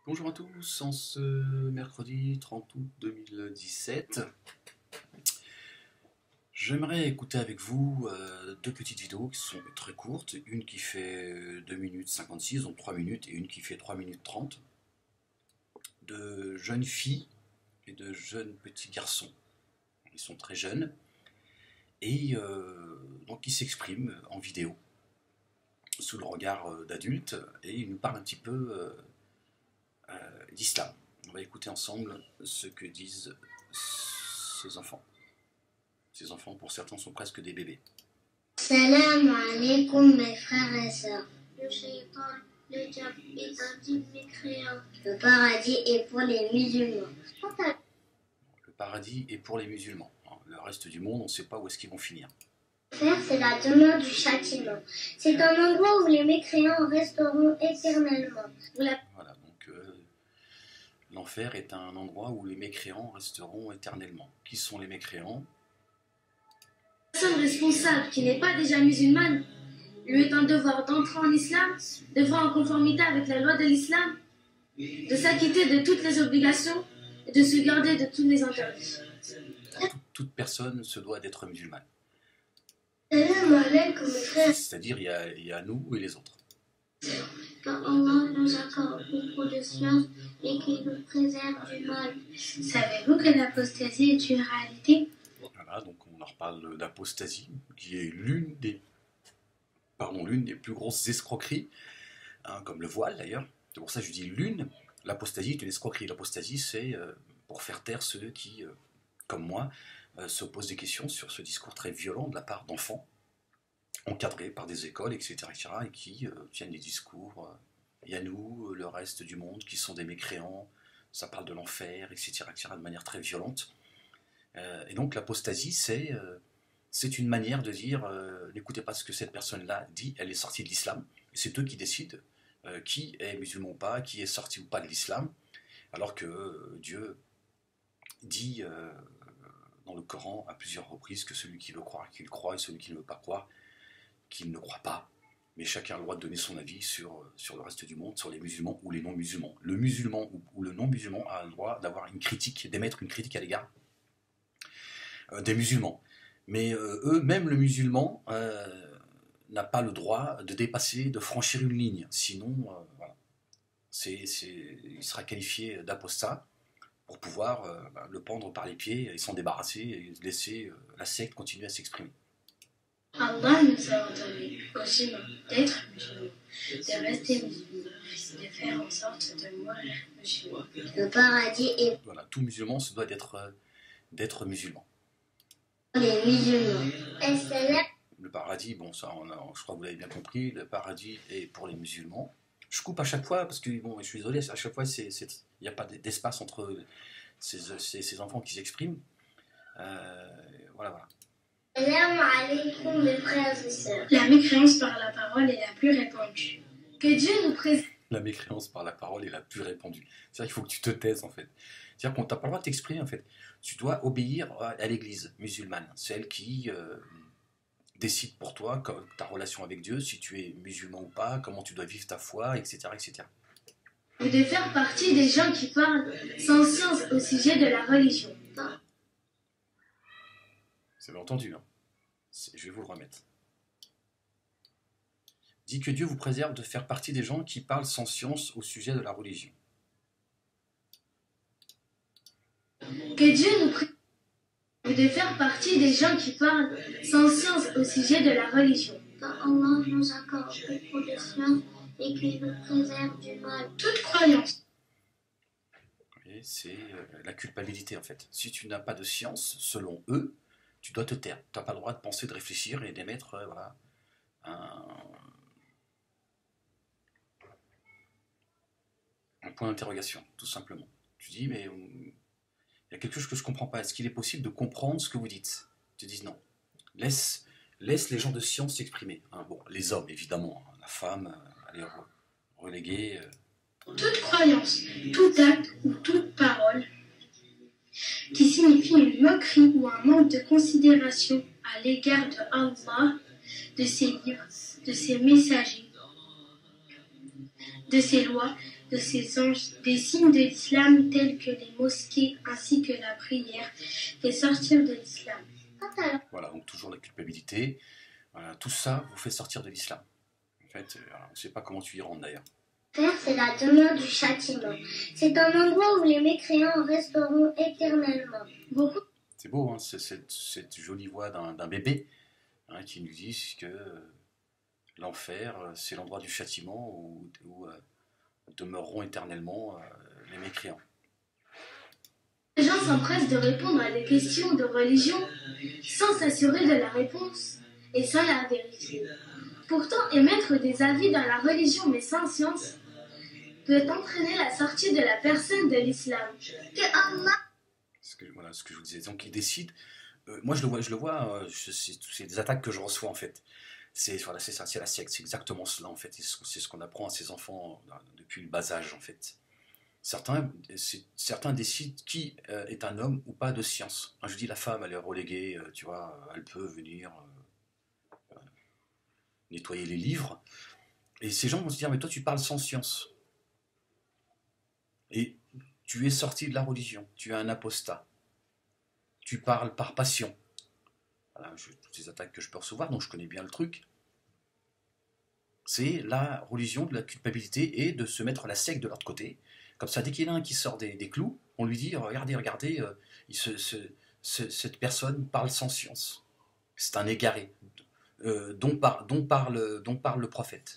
Bonjour à tous, en ce mercredi 30 août 2017, j'aimerais écouter avec vous deux petites vidéos qui sont très courtes, une qui fait 2 minutes 56, donc 3 minutes, et une qui fait 3 minutes 30, de jeunes filles et de jeunes petits garçons. Ils sont très jeunes, et donc ils s'expriment en vidéo, sous le regard d'adultes, et ils nous parlent un petit peu d'islam. On va écouter ensemble ce que disent ces enfants. Ces enfants, pour certains, sont presque des bébés. Salam alaikum mes frères et sœurs. Le shaitan, le diable est un digne mécréant. Le paradis est pour les musulmans. Le paradis est pour les musulmans. Le reste du monde, on ne sait pas où est-ce qu'ils vont finir. L'enfer, c'est la demeure du châtiment. C'est un endroit où les mécréants resteront éternellement. Voilà, donc l'enfer est un endroit où les mécréants resteront éternellement. Qui sont les mécréants? La personne responsable qui n'est pas déjà musulmane lui est un devoir d'entrer en islam, devra en conformité avec la loi de l'islam, de s'acquitter de toutes les obligations et de se garder de tous les interdits. Toute personne se doit d'être musulmane. Salam alaikum mes frères. C'est-à-dire il y a nous et les autres. Car Allah nous accorde beaucoup de science et qu'il nous préserve du mal. Savez-vous que l'apostasie est une réalité? Voilà, donc on leur parle d'apostasie, qui est l'une des plus grosses escroqueries, comme le voile d'ailleurs. C'est pour ça que je dis l'une. L'apostasie est une escroquerie. L'apostasie, c'est pour faire taire ceux qui, comme moi, se posent des questions sur ce discours très violent de la part d'enfants, encadrés par des écoles, etc., et qui tiennent des discours, il y a nous, le reste du monde, qui sont des mécréants, ça parle de l'enfer, etc., de manière très violente. Et donc l'apostasie, c'est une manière de dire, n'écoutez pas ce que cette personne-là dit, elle est sortie de l'islam, et c'est eux qui décident qui est musulman ou pas, qui est sorti ou pas de l'islam, alors que Dieu dit dans le Coran à plusieurs reprises que celui qui veut croire qu'il croit, et celui qui ne veut pas croire qu'il ne croit pas. Mais chacun a le droit de donner son avis sur le reste du monde, sur les musulmans ou les non-musulmans. Le musulman ou le non-musulman a le droit d'avoir une critique, d'émettre une critique à l'égard des musulmans. Mais eux, même le musulman, n'a pas le droit de dépasser, de franchir une ligne. Sinon, voilà. Il sera qualifié d'apostat pour pouvoir le pendre par les pieds et s'en débarrasser et laisser la secte continuer à s'exprimer. Allah nous a ordonné aux humains d'être musulmans, de rester musulmans, de faire en sorte de mourir musulmans. Le paradis est Voilà, tout musulman se doit d'être musulman. pour les musulmans. Salam. Le paradis, bon, ça, je crois que vous l'avez bien compris, le paradis est pour les musulmans. Je coupe à chaque fois parce que, bon, je suis désolé, à chaque fois, il n'y a pas d'espace entre ces enfants qui s'expriment. Voilà. Salam alaikum mes frères et sœurs. La mécréance par la parole est la plus répandue. Que Dieu nous préserve. La mécréance par la parole est la plus répandue. C'est-à-dire qu'il faut que tu te taises, en fait. C'est-à-dire qu'on t'a pas le droit de t'exprimer, en fait. Tu dois obéir à l'église musulmane, celle qui décide pour toi ta relation avec Dieu, si tu es musulman ou pas, comment tu dois vivre ta foi, etc., etc. Et de faire partie des gens qui parlent sans science au sujet de la religion. Vous avez entendu, hein? Je vais vous le remettre. Dit que Dieu vous préserve de faire partie des gens qui parlent sans science au sujet de la religion. Que Dieu nous préserve de faire partie des gens qui parlent sans science au sujet de la religion. Car Allah nous accorde beaucoup de science et qu'il nous préserve du mal. Toute croyance. Et c'est la culpabilité, en fait. Si tu n'as pas de science, selon eux, tu dois te taire. Tu n'as pas le droit de penser, de réfléchir et d'émettre voilà, un point d'interrogation, tout simplement. Tu dis, mais il y a quelque chose que je ne comprends pas. Est-ce qu'il est possible de comprendre ce que vous dites? Tu dis non. Laisse les gens de science s'exprimer. Hein, bon, les hommes, évidemment. Hein, la femme, elle est reléguée. Toute croyance, tout acte ou toute parole qui signifie une moquerie ou un manque de considération à l'égard de Allah, de ses livres, de ses messagers, de ses lois, de ces anges des signes de l'islam tels que les mosquées ainsi que la prière et sortir de l'islam. Voilà, donc toujours la culpabilité. Voilà, tout ça vous fait sortir de l'islam. En fait, on ne sait pas comment tu y rentres d'ailleurs. L'enfer, c'est la demeure du châtiment. C'est un endroit où les mécréants resteront éternellement. C'est beau, hein, cette jolie voix d'un bébé qui nous dit que l'enfer, c'est l'endroit du châtiment où demeureront éternellement les mécréants. Les gens s'empressent de répondre à des questions de religion sans s'assurer de la réponse et sans la vérifier. Pourtant, émettre des avis dans la religion mais sans science peut entraîner la sortie de la personne de l'islam. Que Allah... Voilà ce que je vous disais. Donc ils décident. Moi je le vois. C'est des attaques que je reçois en fait. C'est ça, c'est la secte. C'est exactement cela en fait. C'est ce qu'on apprend à ses enfants depuis le bas âge en fait. Certains décident qui est un homme ou pas de science. Je dis la femme, elle est reléguée, tu vois, elle peut venir nettoyer les livres. Et ces gens vont se dire, mais toi tu parles sans science. Et tu es sorti de la religion, tu es un apostat. Tu parles par passion. Voilà, toutes ces attaques que je peux recevoir, donc je connais bien le truc. C'est la religion de la culpabilité et de se mettre la secte de l'autre côté. Comme ça, dès qu'il y en a un qui sort des clous, on lui dit, regardez, cette personne parle sans science. C'est un égaré dont parle le prophète.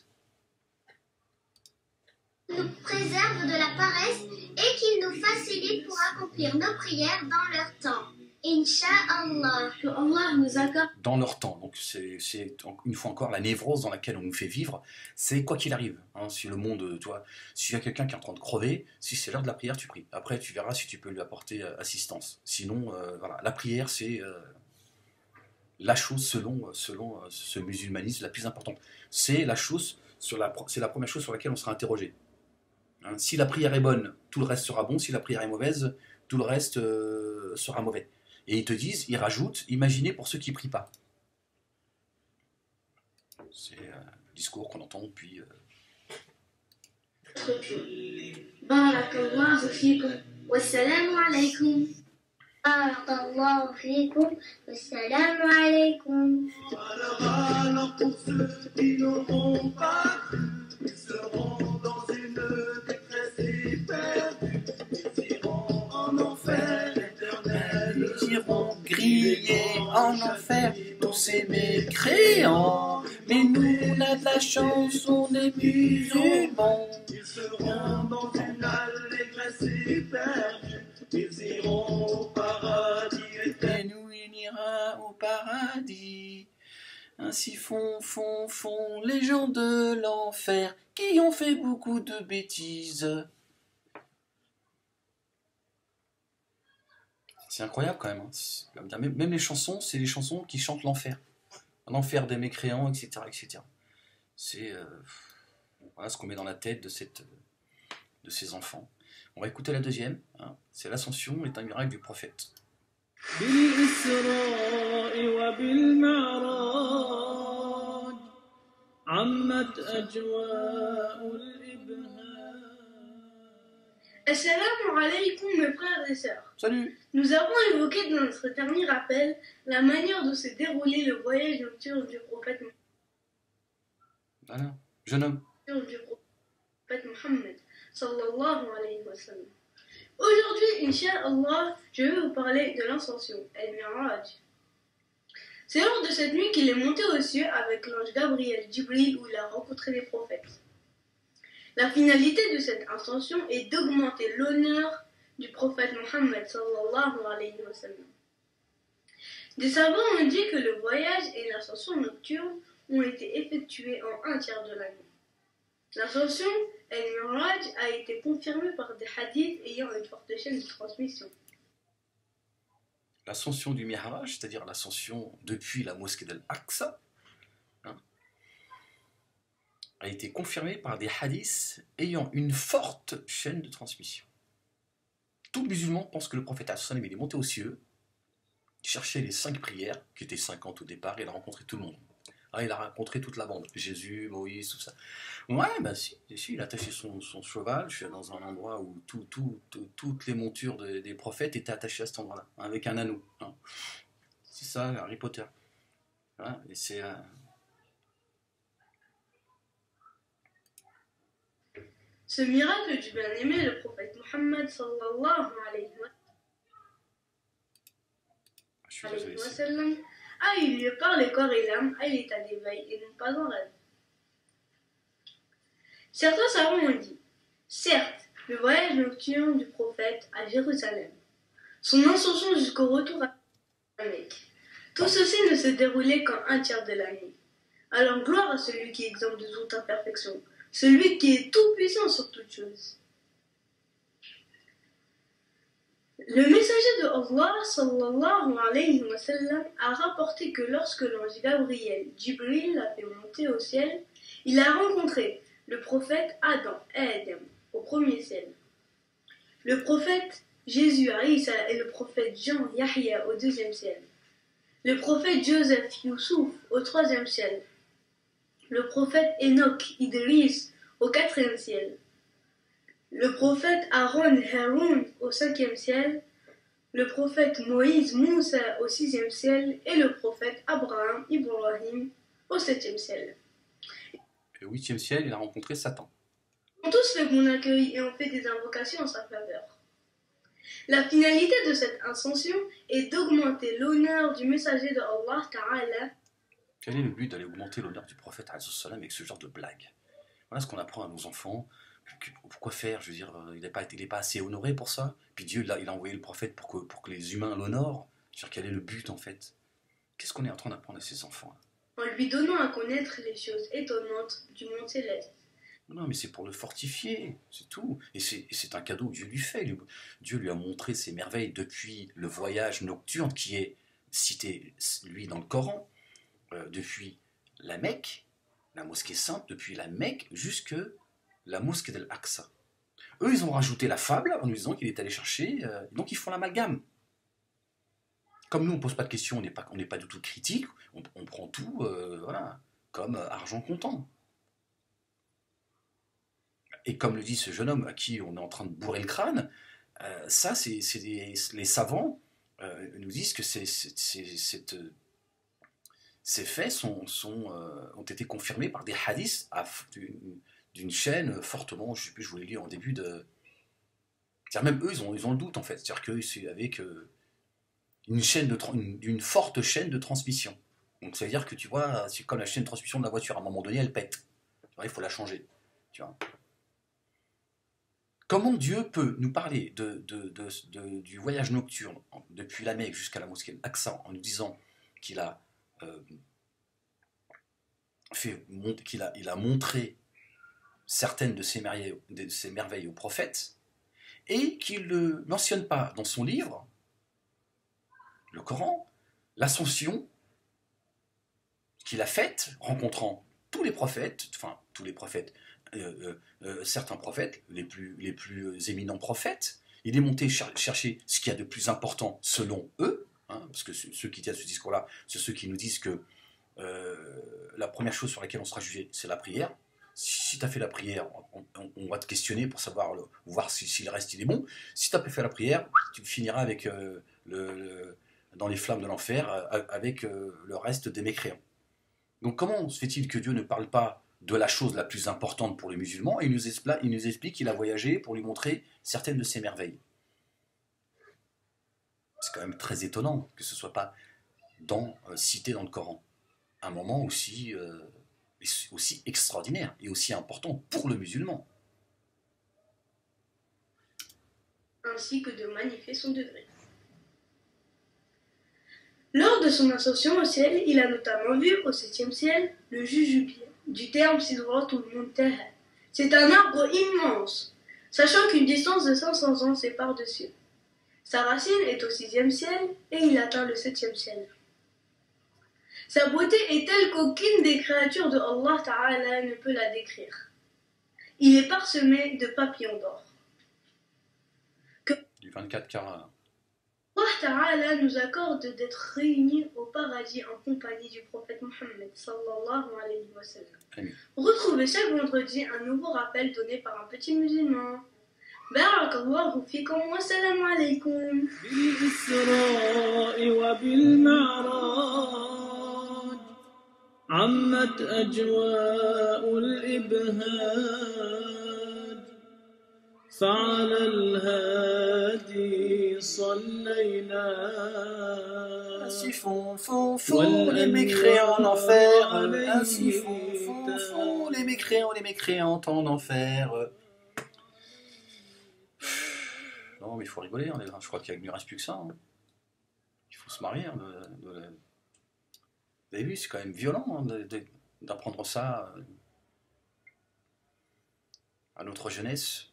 Nous préserve de la paresse et qu'il nous facilite pour accomplir nos prières dans leur temps. Inch'Allah. Que Allah nous accorde Dans leur temps. Donc c'est une fois encore la névrose dans laquelle on nous fait vivre. C'est quoi qu'il arrive. Si le monde, tu vois, s'il y a quelqu'un qui est en train de crever, si c'est l'heure de la prière, tu pries. Après, tu verras si tu peux lui apporter assistance. Sinon, voilà, la prière, c'est la chose selon ce musulmanisme la plus importante. C'est la première chose sur laquelle on sera interrogé. Si la prière est bonne, tout le reste sera bon. Si la prière est mauvaise, tout le reste sera mauvais. Et ils rajoutent, imaginez pour ceux qui ne prient pas. C'est le discours qu'on entend depuis... Barakallahu fikum. Wassalamu alaykum. Barakallahu fikum. Wassalamu alaykum. Alors pour ceux qui n'auront pas cru, ils seront dans une détresse éperdue. Ils iront en enfer éternel. Ils iront griller en enfer tous ces mécréants. Mais nous, on a de la chance, on est musulmans. Ils seront dans une allégresse éperdue. Ils iront au paradis éternel. Et nous, on ira au paradis. Ainsi font les gens de l'enfer qui ont fait beaucoup de bêtises. C'est incroyable quand même. Même les chansons, c'est les chansons qui chantent l'enfer. L'enfer des mécréants, etc. etc. C'est voilà ce qu'on met dans la tête de ces enfants. On va écouter la deuxième. C'est l'ascension est un miracle du prophète. بالإسراء وبالمعراج عمت أجواء الإبهاج. Assalamu alaikum mes frères et sœurs. Salut. Nous avons évoqué dans notre dernier rappel la manière dont s'est déroulé le voyage nocturne du prophète Voilà. Jeune homme. Mohammed sallallahu alayhi wa sallam. Aujourd'hui, Inch'Allah, je vais vous parler de l'ascension, El-Mi'raj. C'est lors de cette nuit qu'il est monté aux cieux avec l'ange Gabriel Jibril où il a rencontré les prophètes. La finalité de cette ascension est d'augmenter l'honneur du prophète Mohammed sallallahu alayhi wa sallam. Des savants ont dit que le voyage et l'ascension nocturne ont été effectués en un tiers de la nuit. L'ascension El-Mi'raj a été confirmée par des hadiths ayant une forte chaîne de transmission. L'ascension du Mi'raj, c'est-à-dire l'ascension depuis la mosquée d'Al-Aqsa, a été confirmée par des hadiths ayant une forte chaîne de transmission. Tout musulman pense que le prophète Hassan est monté aux cieux, cherchait les 5 prières, qui étaient 50 au départ, et il a rencontré tout le monde. Ah, il a rencontré toute la bande. Jésus, Moïse, tout ça. Ouais, ben si, il a attaché son cheval. Je suis dans un endroit où toutes les montures des prophètes étaient attachées à cet endroit-là, hein, avec un anneau. Hein. C'est ça, Harry Potter. Hein, et c'est... Ce miracle du bien-aimé, le prophète Mohammed sallallahu alayhi wa sallam, a eu lieu par le corps et l'âme à l'état d'éveil et non pas en rêve. Certains savants ont dit, certes, le voyage nocturne du prophète à Jérusalem, son ascension jusqu'au retour à la Mecque, tout ceci ne se déroulait qu'en un tiers de la nuit. Alors gloire à celui qui est exempt de toute imperfection, celui qui est tout puissant sur toutes choses. Le messager de Allah sallallahu alayhi wa sallam a rapporté que lorsque l'ange Gabriel, Jibril, l'a fait monter au ciel, il a rencontré le prophète Adam, au premier ciel, le prophète Jésus, Isa, et le prophète Jean, Yahya, au deuxième ciel, le prophète Joseph, Youssouf, au troisième ciel, le prophète Enoch, Idris, au quatrième ciel, le prophète Aaron, Haroun, au cinquième ciel, le prophète Moïse, Moussa, au sixième ciel, et le prophète Abraham, Ibrahim, au septième ciel. Et au huitième ciel, il a rencontré Satan. Ils ont tous fait bon accueil et ont fait des invocations en sa faveur. La finalité de cette ascension est d'augmenter l'honneur du messager de Allah Ta'ala. Quel est le but d'aller augmenter l'honneur du prophète avec ce genre de blague? Voilà ce qu'on apprend à nos enfants. Pourquoi faire? Je veux dire, il n'est pas assez honoré pour ça. Puis Dieu, il a envoyé le prophète pour que les humains l'honorent. Je veux dire, quel est le but en fait? Qu'est-ce qu'on est en train d'apprendre à ces enfants? En lui donnant à connaître les choses étonnantes du monde céleste. Non, mais c'est pour le fortifier, c'est tout. Et c'est un cadeau que Dieu lui fait. Dieu lui a montré ses merveilles depuis le voyage nocturne qui est cité, lui, dans le Coran, depuis la Mecque, la mosquée sainte, depuis la Mecque jusque la mosquée d'Al-Aqsa. Eux, ils ont rajouté la fable en nous disant qu'il est allé chercher, donc ils font l'amalgame. Comme nous, on ne pose pas de questions, on n'est pas du tout critique, on prend tout voilà, comme argent comptant. Et comme le dit ce jeune homme à qui on est en train de bourrer le crâne, ça, les savants nous disent que ces faits ont été confirmés par des hadiths d'une chaîne fortement, je ne sais plus, je vous l'ai lu en début de... C'est-à-dire même eux, ils ont le doute en fait, c'est-à-dire que c'est avec d'une forte chaîne de transmission. Donc ça veut dire que tu vois, c'est comme la chaîne de transmission de la voiture, à un moment donné, elle pète. Tu vois, il faut la changer. Tu vois. Comment Dieu peut nous parler du voyage nocturne depuis la Mecque jusqu'à la mosquée d'Al-Aqsa en nous disant qu'il a il a montré certaines de ses merveilles aux prophètes et qu'il ne mentionne pas dans son livre, le Coran, l'ascension qu'il a faite rencontrant tous les prophètes, certains prophètes, les plus éminents prophètes. Il est monté chercher ce qu'il y a de plus important selon eux, hein, parce que ceux qui tiennent ce discours-là, c'est ceux qui nous disent que la première chose sur laquelle on sera jugé, c'est la prière. Si tu as fait la prière, on va te questionner pour voir si le reste il est bon. Si tu n'as pas fait la prière, tu finiras avec, dans les flammes de l'enfer avec le reste des mécréants. Donc comment se fait-il que Dieu ne parle pas de la chose la plus importante pour les musulmans et il nous explique qu'il a voyagé pour lui montrer certaines de ses merveilles? C'est quand même très étonnant que ce ne soit pas cité dans le Coran. Un moment aussi extraordinaire et aussi important pour le musulman. Ainsi que de magnifier son degré. Lors de son ascension au ciel, il a notamment vu au septième ciel le jujube, du terme Sidratul Muntaha. C'est un arbre immense, sachant qu'une distance de 500 ans sépare de cieux. Sa racine est au sixième ciel et il atteint le septième ciel. Sa beauté est telle qu'aucune des créatures de Allah Ta'ala ne peut la décrire. Il est parsemé de papillons d'or. Du 24 carats. Allah Ta'ala nous accorde d'être réunis au paradis en compagnie du prophète Mohammed sallallahu alayhi wa sallam. Amen. Retrouvez chaque vendredi un nouveau rappel donné par un petit musulman. Barakallahu fikum wa salam alaykum. بالإسراء وبالمعراج عمت أجواء الإبهاج فعلى الهادي صلينا Ainsi font les mécréants en enfer. Ainsi font les mécréants en enfer. Non, mais il faut rigoler, hein, je crois qu'il ne reste plus que ça. Hein. Il faut se marier. Hein, Vous avez vu, c'est quand même violent hein, d'apprendre ça à notre jeunesse.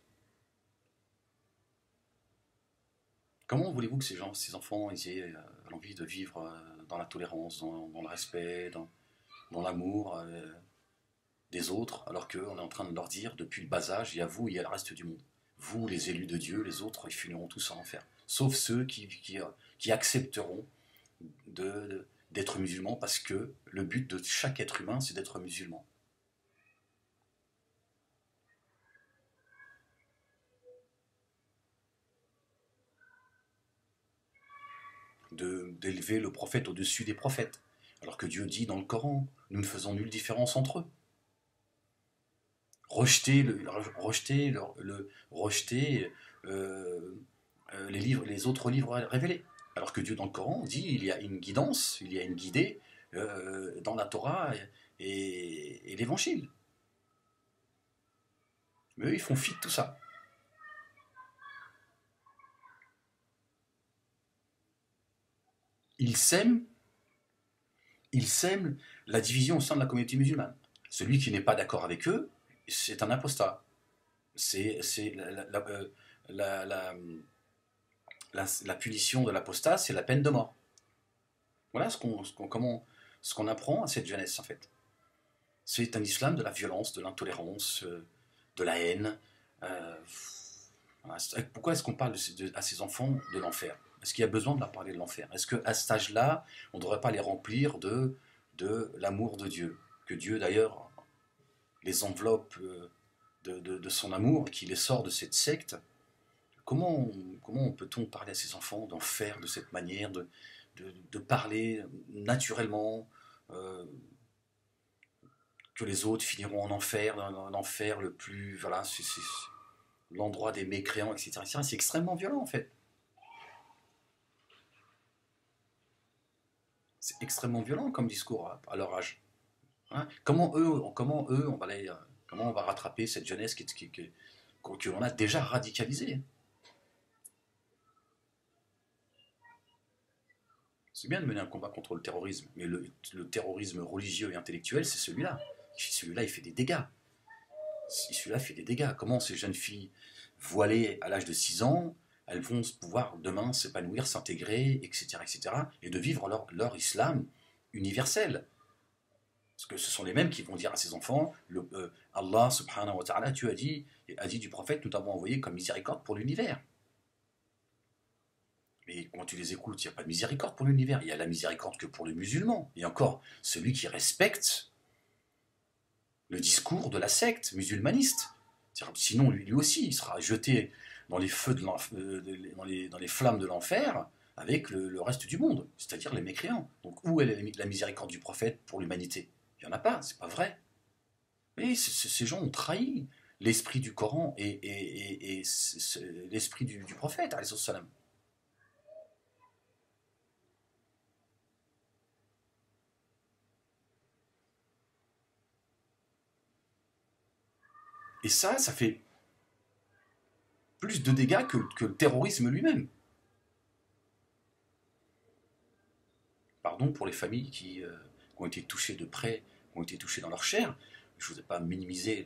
Comment voulez-vous que ces enfants aient l'envie de vivre dans la tolérance, dans le respect, dans l'amour des autres, alors qu'on est en train de leur dire depuis le bas âge, il y a vous, il y a le reste du monde. Vous, les élus de Dieu, les autres, ils finiront tous en enfer. Sauf ceux qui accepteront d'être musulmans, parce que le but de chaque être humain, c'est d'être musulman. D'élever le prophète au-dessus des prophètes. Alors que Dieu dit dans le Coran, nous ne faisons nulle différence entre eux. Rejeter les autres livres révélés. Alors que Dieu dans le Coran dit il y a une guidance, il y a une guidée dans la Torah et l'Évangile. Mais eux, ils font fi de tout ça. Ils sèment la division au sein de la communauté musulmane. Celui qui n'est pas d'accord avec eux, c'est un apostat. C'est la punition de l'apostat, c'est la peine de mort. Voilà ce qu'on apprend à cette jeunesse, en fait. C'est un islam de la violence, de l'intolérance, de la haine. Pourquoi est-ce qu'on parle à ces enfants de l'enfer ? Est-ce qu'il y a besoin de leur parler de l'enfer ? Est-ce qu'à cet âge-là, on ne devrait pas les remplir de l'amour de Dieu ? Que Dieu, d'ailleurs, les enveloppe de son amour, qui les sort de cette secte. Comment peut-on parler à ces enfants d'enfer de cette manière, de parler naturellement, que les autres finiront en enfer, dans l'enfer le plus... Voilà, c'est l'endroit des mécréants, etc. C'est extrêmement violent, en fait. C'est extrêmement violent comme discours à leur âge. Hein, comment on va rattraper cette jeunesse que l'on a déjà radicalisée? C'est bien de mener un combat contre le terrorisme, mais le terrorisme religieux et intellectuel, c'est celui-là. Celui-là, il fait des dégâts. Celui-là fait des dégâts. Comment ces jeunes filles voilées à l'âge de 6 ans, elles vont pouvoir demain s'épanouir, s'intégrer, etc., et de vivre leur islam universel. Parce que ce sont les mêmes qui vont dire à ces enfants, Allah subhanahu wa ta'ala, Dieu a dit du prophète, nous t'avons envoyé comme miséricorde pour l'univers. Mais quand tu les écoutes, il n'y a pas de miséricorde pour l'univers, il y a la miséricorde que pour les musulmans. Et encore, celui qui respecte le discours de la secte musulmaniste. Sinon, lui aussi, il sera jeté dans les feux dans les flammes de l'enfer avec le reste du monde, c'est-à-dire les mécréants. Donc où est la miséricorde du prophète pour l'humanité? Il n'y en a pas, c'est pas vrai. Mais ces gens ont trahi l'esprit du Coran et l'esprit du prophète, alayhi salam. Et ça fait plus de dégâts que le terrorisme lui-même. Pardon pour les familles qui ont été touchées de près, qui ont été touchées dans leur chair. Je ne voudrais pas minimiser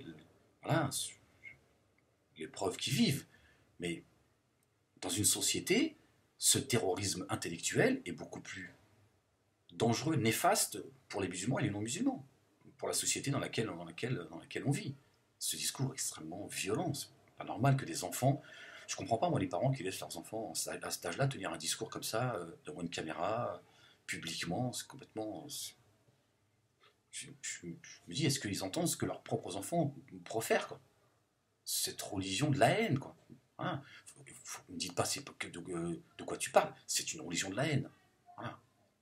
l'épreuve qu'ils vivent. Mais dans une société, ce terrorisme intellectuel est beaucoup plus dangereux, néfaste pour les musulmans et les non-musulmans, pour la société dans laquelle on vit. Ce discours extrêmement violent. C'est pas normal que des enfants Je comprends pas, moi, les parents qui laissent leurs enfants à cet âge-là tenir un discours comme ça, devant une caméra, publiquement, c'est complètement. Je me dis, est-ce qu'ils entendent ce que leurs propres enfants profèrent, quoi? Cette religion de la haine, quoi. Hein, ne me dites pas de quoi tu parles, c'est une religion de la haine. Voilà.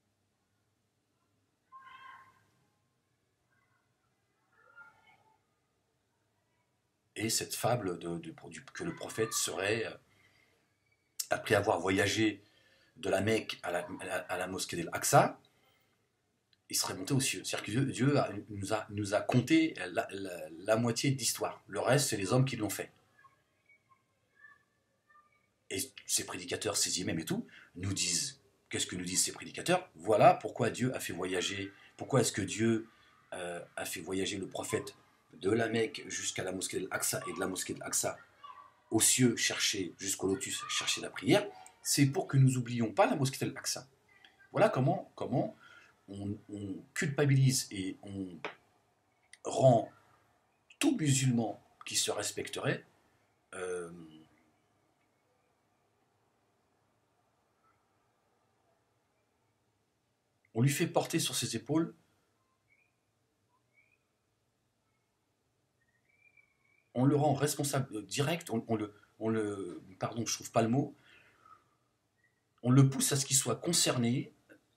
Et cette fable que le prophète serait, après avoir voyagé de la Mecque à la mosquée d'Al-Aqsa, il serait monté aux cieux. C'est-à-dire que Dieu nous a conté la moitié de l'histoire. Le reste, c'est les hommes qui l'ont fait. Et ces prédicateurs, ces imams et tout, nous disent, qu'est-ce que nous disent ces prédicateurs? Voilà pourquoi Dieu a fait voyager, pourquoi est-ce que Dieu a fait voyager le prophète de la Mecque jusqu'à la mosquée d'Al-Aqsa et de la mosquée d'Al-Aqsa aux cieux chercher, jusqu'au lotus, chercher la prière, c'est pour que nous n'oublions pas la mosquée d'Al-Aqsa. Voilà comment on culpabilise et on rend tout musulman qui se respecterait on lui fait porter sur ses épaules on le rend responsable direct, pardon, je trouve pas le mot, on le pousse à ce qu'il soit concerné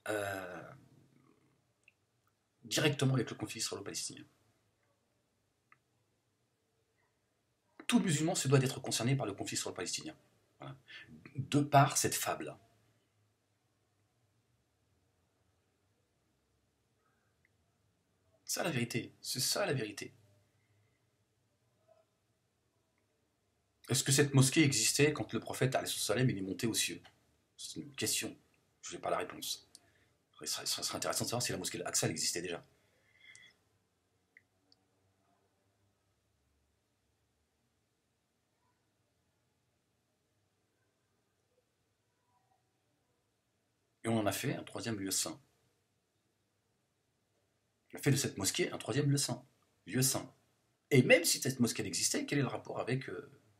directement avec le conflit israélo-palestinien. Tout musulman se doit d'être concerné par le conflit israélo-palestinien. Voilà. De par cette fable. C'est ça la vérité. C'est ça la vérité. Est-ce que cette mosquée existait quand le prophète il est monté aux cieux? C'est une question. Je n'ai pas la réponse. Ce serait intéressant de savoir si la mosquée d'Al-Aqsa existait déjà. Et on en a fait un troisième lieu saint. On a fait de cette mosquée un troisième lieu saint. Lieu saint. Et même si cette mosquée existait, quel est le rapport avec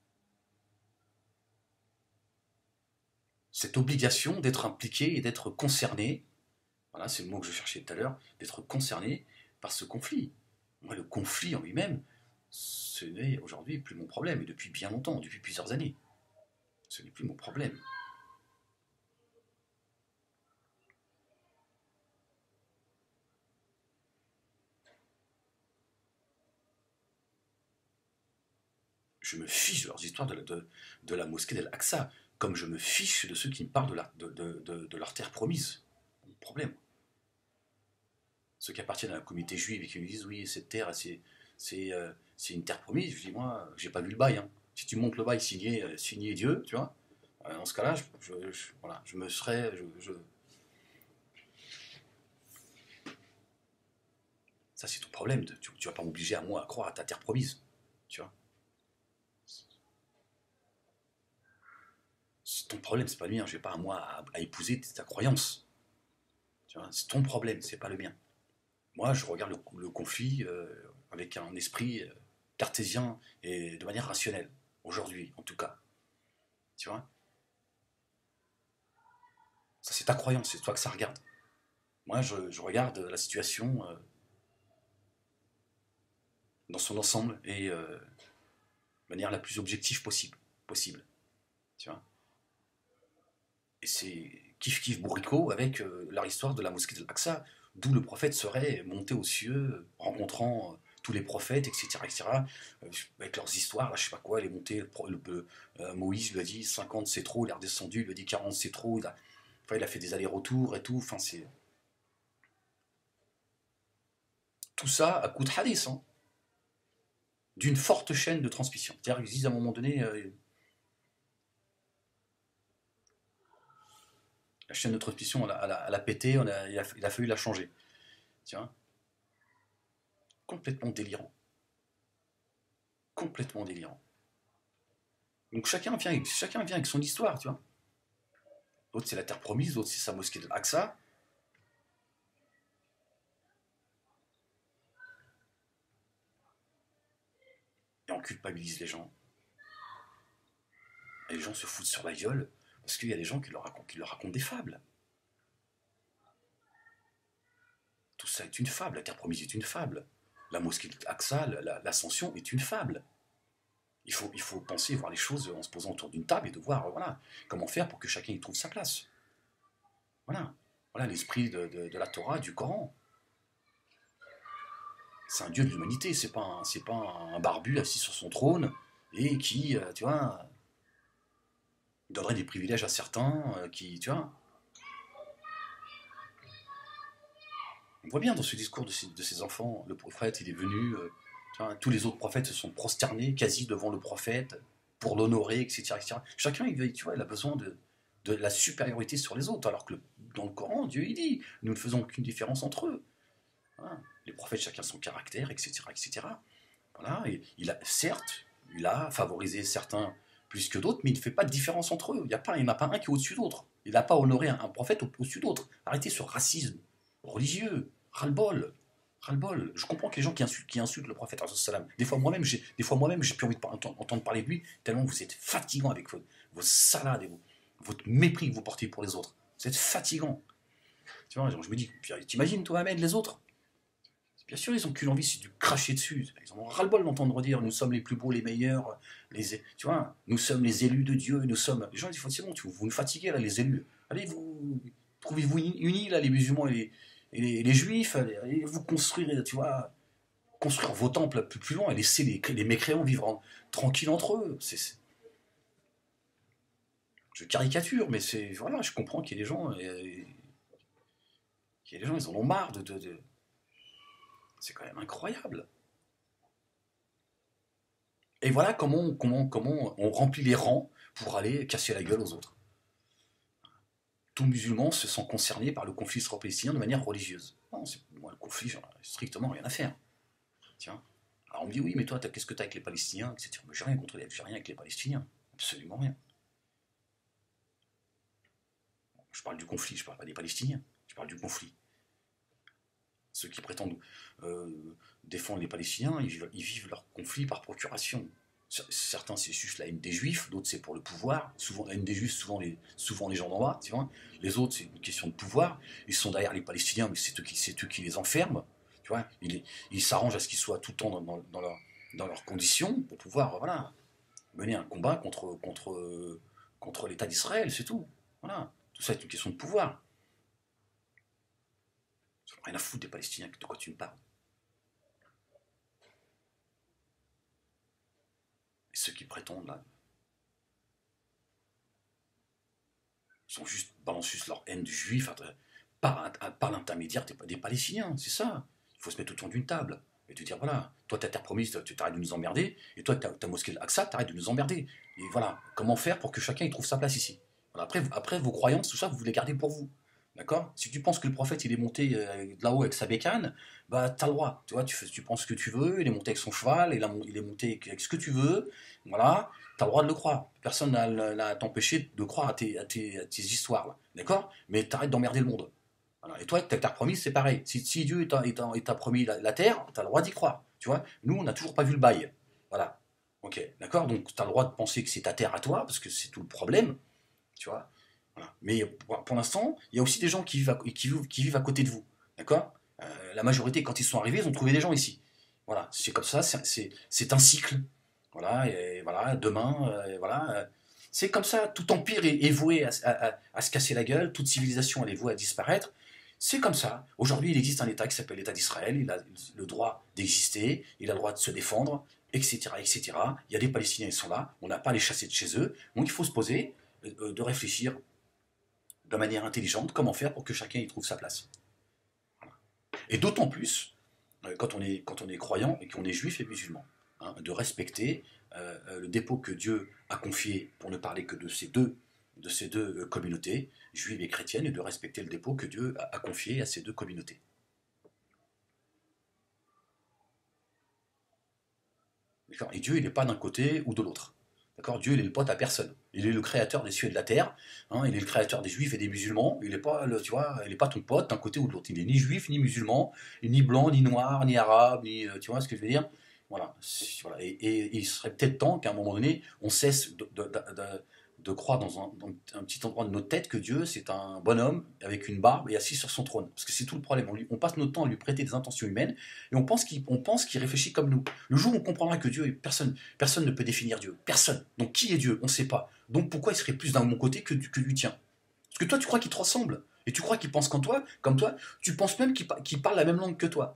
cette obligation d'être impliqué et d'être concerné? Voilà, c'est le mot que je cherchais tout à l'heure, d'être concerné par ce conflit. Moi, le conflit en lui-même, ce n'est aujourd'hui plus mon problème, et depuis bien longtemps, depuis plusieurs années. Ce n'est plus mon problème. Je me fiche de leurs histoires de la mosquée d'Al-Aqsa, comme je me fiche de ceux qui me parlent de leur terre promise. Mon problème. Ceux qui appartiennent à la communauté juive et qui me disent oui, cette terre, c'est une terre promise. Je dis moi, j'ai pas vu le bail. Hein. Si tu montres le bail signé Dieu, tu vois, dans ce cas-là, voilà, je me serais. Ça, c'est ton problème. Tu vas pas m'obliger à moi à croire à ta terre promise. Tu vois. C'est ton problème, c'est pas le mien. Je n'ai pas à moi à épouser ta croyance. Tu vois, c'est ton problème, c'est pas le mien. Moi, je regarde le conflit avec un esprit cartésien et de manière rationnelle. Aujourd'hui, en tout cas. Tu vois. Ça, c'est ta croyance, c'est toi que ça regarde. Moi, je regarde la situation dans son ensemble et de manière la plus objective possible. Tu vois. Et c'est kiff bourricot avec leur histoire de la mosquée de l'Aqsa, d'où le prophète serait monté aux cieux, rencontrant tous les prophètes, etc., avec leurs histoires, là, je sais pas quoi, il est monté, Moïse lui a dit 50 c'est trop, il est redescendu, il lui a dit 40 c'est trop, il a fait des allers-retours et tout, enfin c'est... Tout ça à coup de hadith, hein, d'une forte chaîne de transmission. C'est-à-dire qu'ils disent à un moment donné... la chaîne de transmission, elle a pété, il a fallu la changer. Tiens. Complètement délirant. Complètement délirant. Donc chacun vient avec son histoire, tu vois. L'autre c'est la terre promise, l'autre c'est sa mosquée de l'Aqsa. Et on culpabilise les gens. Et les gens se foutent sur la gueule parce qu'il y a des gens qui leur racontent des fables. Tout ça est une fable, la terre promise est une fable. La mosquée d'Aqsa, l'ascension est une fable. Il faut penser, voir les choses en se posant autour d'une table et de voir voilà, comment faire pour que chacun y trouve sa place. Voilà, voilà l'esprit de la Torah, du Coran. C'est un Dieu de l'humanité, c'est pas un barbu assis sur son trône et qui, tu vois, donnerait des privilèges à certains, qui, tu vois. On voit bien dans ce discours de ces enfants, le prophète, il est venu, tu vois, tous les autres prophètes se sont prosternés quasi devant le prophète pour l'honorer, etc., etc. Chacun, tu vois, il a besoin de la supériorité sur les autres, alors que dans le Coran, Dieu, il dit, nous ne faisons aucune différence entre eux. Voilà. Les prophètes, chacun son caractère, etc., etc. Voilà. Et certes, il a favorisé certains plus que d'autres, mais il ne fait pas de différence entre eux. Il n'y en a pas un qui est au-dessus d'autre. Il n'a pas honoré un prophète au-dessus d'autre. Arrêtez ce racisme religieux, ras-le-bol. Ras-le-bol. Je comprends que les gens qui insultent le prophète, des fois moi-même, j'ai plus envie d'entendre parler de lui, tellement vous êtes fatigant avec vos salades et votre mépris que vous portez pour les autres. Vous êtes fatigant. Tu vois, je me dis, t'imagines toi-même les autres? Bien sûr, ils n'ont qu'une envie, c'est de cracher dessus. Ils en ont ras-le-bol d'entendre dire, nous sommes les plus beaux, les meilleurs, tu vois, nous sommes les élus de Dieu, nous sommes... Les gens disent, c'est bon, vous nous fatiguez, là, les élus. Allez, trouvez-vous unis, là, les musulmans et les juifs, allez vous construire, tu vois, construire vos temples plus loin et laisser les mécréants vivre tranquilles entre eux. Je caricature, mais voilà, je comprends qu'il y ait des gens... ils en ont marre de... C'est quand même incroyable. Et voilà comment on remplit les rangs pour aller casser la gueule aux autres. Tout musulman se sent concerné par le conflit israélo-palestinien de manière religieuse. Non, moi, le conflit, j'en ai strictement rien à faire. Tiens. Alors on me dit, oui, mais toi, qu'est-ce que tu as avec les Palestiniens, etc. Mais j'ai rien avec les Palestiniens. Absolument rien. Je parle du conflit, je parle pas des Palestiniens. Je parle du conflit. Ceux qui prétendent défendre les Palestiniens, ils vivent leur conflit par procuration. Certains, c'est juste la haine des Juifs, d'autres, c'est pour le pouvoir. Souvent, la haine des Juifs, souvent les gens d'en bas, tu vois. Les autres, c'est une question de pouvoir. Ils sont derrière les Palestiniens, mais c'est eux qui les enferment. Tu vois. Ils s'arrangent à ce qu'ils soient tout le temps dans leurs conditions pour pouvoir voilà, mener un combat contre l'État d'Israël, c'est tout. Voilà. Tout ça est une question de pouvoir. Rien à foutre des Palestiniens, de quoi tu me parles? Et ceux qui prétendent, là, balancent juste leur haine du juif par l'intermédiaire des Palestiniens, c'est ça. Il faut se mettre autour d'une table et te dire, voilà, toi ta terre promise, tu t'arrêtes de nous emmerder, et toi ta mosquée d'Aqsa, t'arrêtes de nous emmerder. Et voilà, comment faire pour que chacun y trouve sa place ici. Voilà, après, vos croyances, tout ça, vous les gardez pour vous. D'accord? Si tu penses que le prophète il est monté de là-haut avec sa bécane, bah t'as le droit. Tu vois, tu penses ce que tu veux, il est monté avec son cheval, il est monté avec ce que tu veux, voilà, t'as le droit de le croire. Personne n'a à t'empêcher de croire à tes histoires, là. D'accord? Mais t'arrêtes d'emmerder le monde. Voilà. Et toi, ta terre promise, c'est pareil. Si Dieu t'a promis la terre, t'as le droit d'y croire. Tu vois? Nous, on n'a toujours pas vu le bail. Voilà. Ok, d'accord? Donc t'as le droit de penser que c'est ta terre à toi, parce que c'est tout le problème. Tu vois? Voilà. Mais pour l'instant, il y a aussi des gens qui vivent à côté de vous. D'accord? La majorité, quand ils sont arrivés, ils ont trouvé des gens ici. Voilà, c'est comme ça, c'est un cycle. Voilà, et voilà, demain, voilà. C'est comme ça, tout empire est voué à se casser la gueule, toute civilisation elle est vouée à disparaître. C'est comme ça. Aujourd'hui, il existe un État qui s'appelle l'État d'Israël, il a le droit d'exister, il a le droit de se défendre, etc., etc. Il y a des Palestiniens, ils sont là, on n'a pas à les chasser de chez eux, donc il faut se poser, de réfléchir de manière intelligente, comment faire pour que chacun y trouve sa place. Voilà. Et d'autant plus, quand on est croyant et qu'on est juif et musulman, hein, de respecter le dépôt que Dieu a confié, pour ne parler que de ces deux communautés, juives et chrétiennes, et de respecter le dépôt que Dieu a confié à ces deux communautés. Et Dieu, il n'est pas d'un côté ou de l'autre. D'accord? Dieu, il est le pote à personne. Il est le créateur des cieux et de la terre. Hein, il est le créateur des juifs et des musulmans. Il n'est pas, tu vois, il n'est pas ton pote d'un côté ou de l'autre. Il n'est ni juif, ni musulman, ni blanc, ni noir, ni arabe, ni, tu vois ce que je veux dire? Voilà. Voilà. Et il serait peut-être temps qu'à un moment donné, on cesse de croire dans un petit endroit de notre tête que Dieu, c'est un bonhomme avec une barbe et assis sur son trône. Parce que c'est tout le problème. On passe notre temps à lui prêter des intentions humaines et on pense qu'il réfléchit comme nous. Le jour où on comprendra que Dieu, personne ne peut définir Dieu. Personne. Donc qui est Dieu? On ne sait pas. Donc pourquoi il serait plus dans mon côté que du tien? Parce que toi, tu crois qu'il te ressemble. Et tu crois qu'il pense comme toi. Tu penses même qu'il parle la même langue que toi.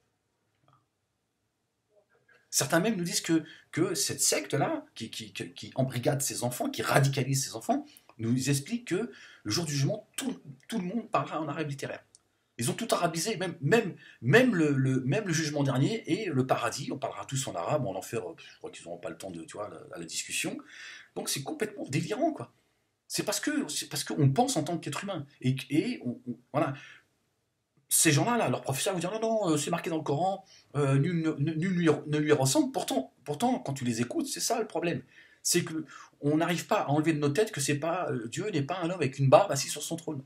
Certains même nous disent que cette secte-là, qui embrigade ses enfants, qui radicalise ses enfants, nous explique que le jour du jugement, tout le monde parlera en arabe littéraire. Ils ont tout arabisé, même le jugement dernier et le paradis, on parlera tous en arabe, en enfer, je crois qu'ils n'auront pas le temps de, tu vois, à la discussion. Donc c'est complètement délirant, quoi. C'est parce qu'on pense en tant qu'être humain. Voilà. Ces gens-là, leurs professeurs vont dire non, c'est marqué dans le Coran, nul ne lui ressemble. Pourtant, quand tu les écoutes, c'est ça le problème. C'est que on n'arrive pas à enlever de nos têtes que Dieu n'est pas un homme avec une barbe assis sur son trône.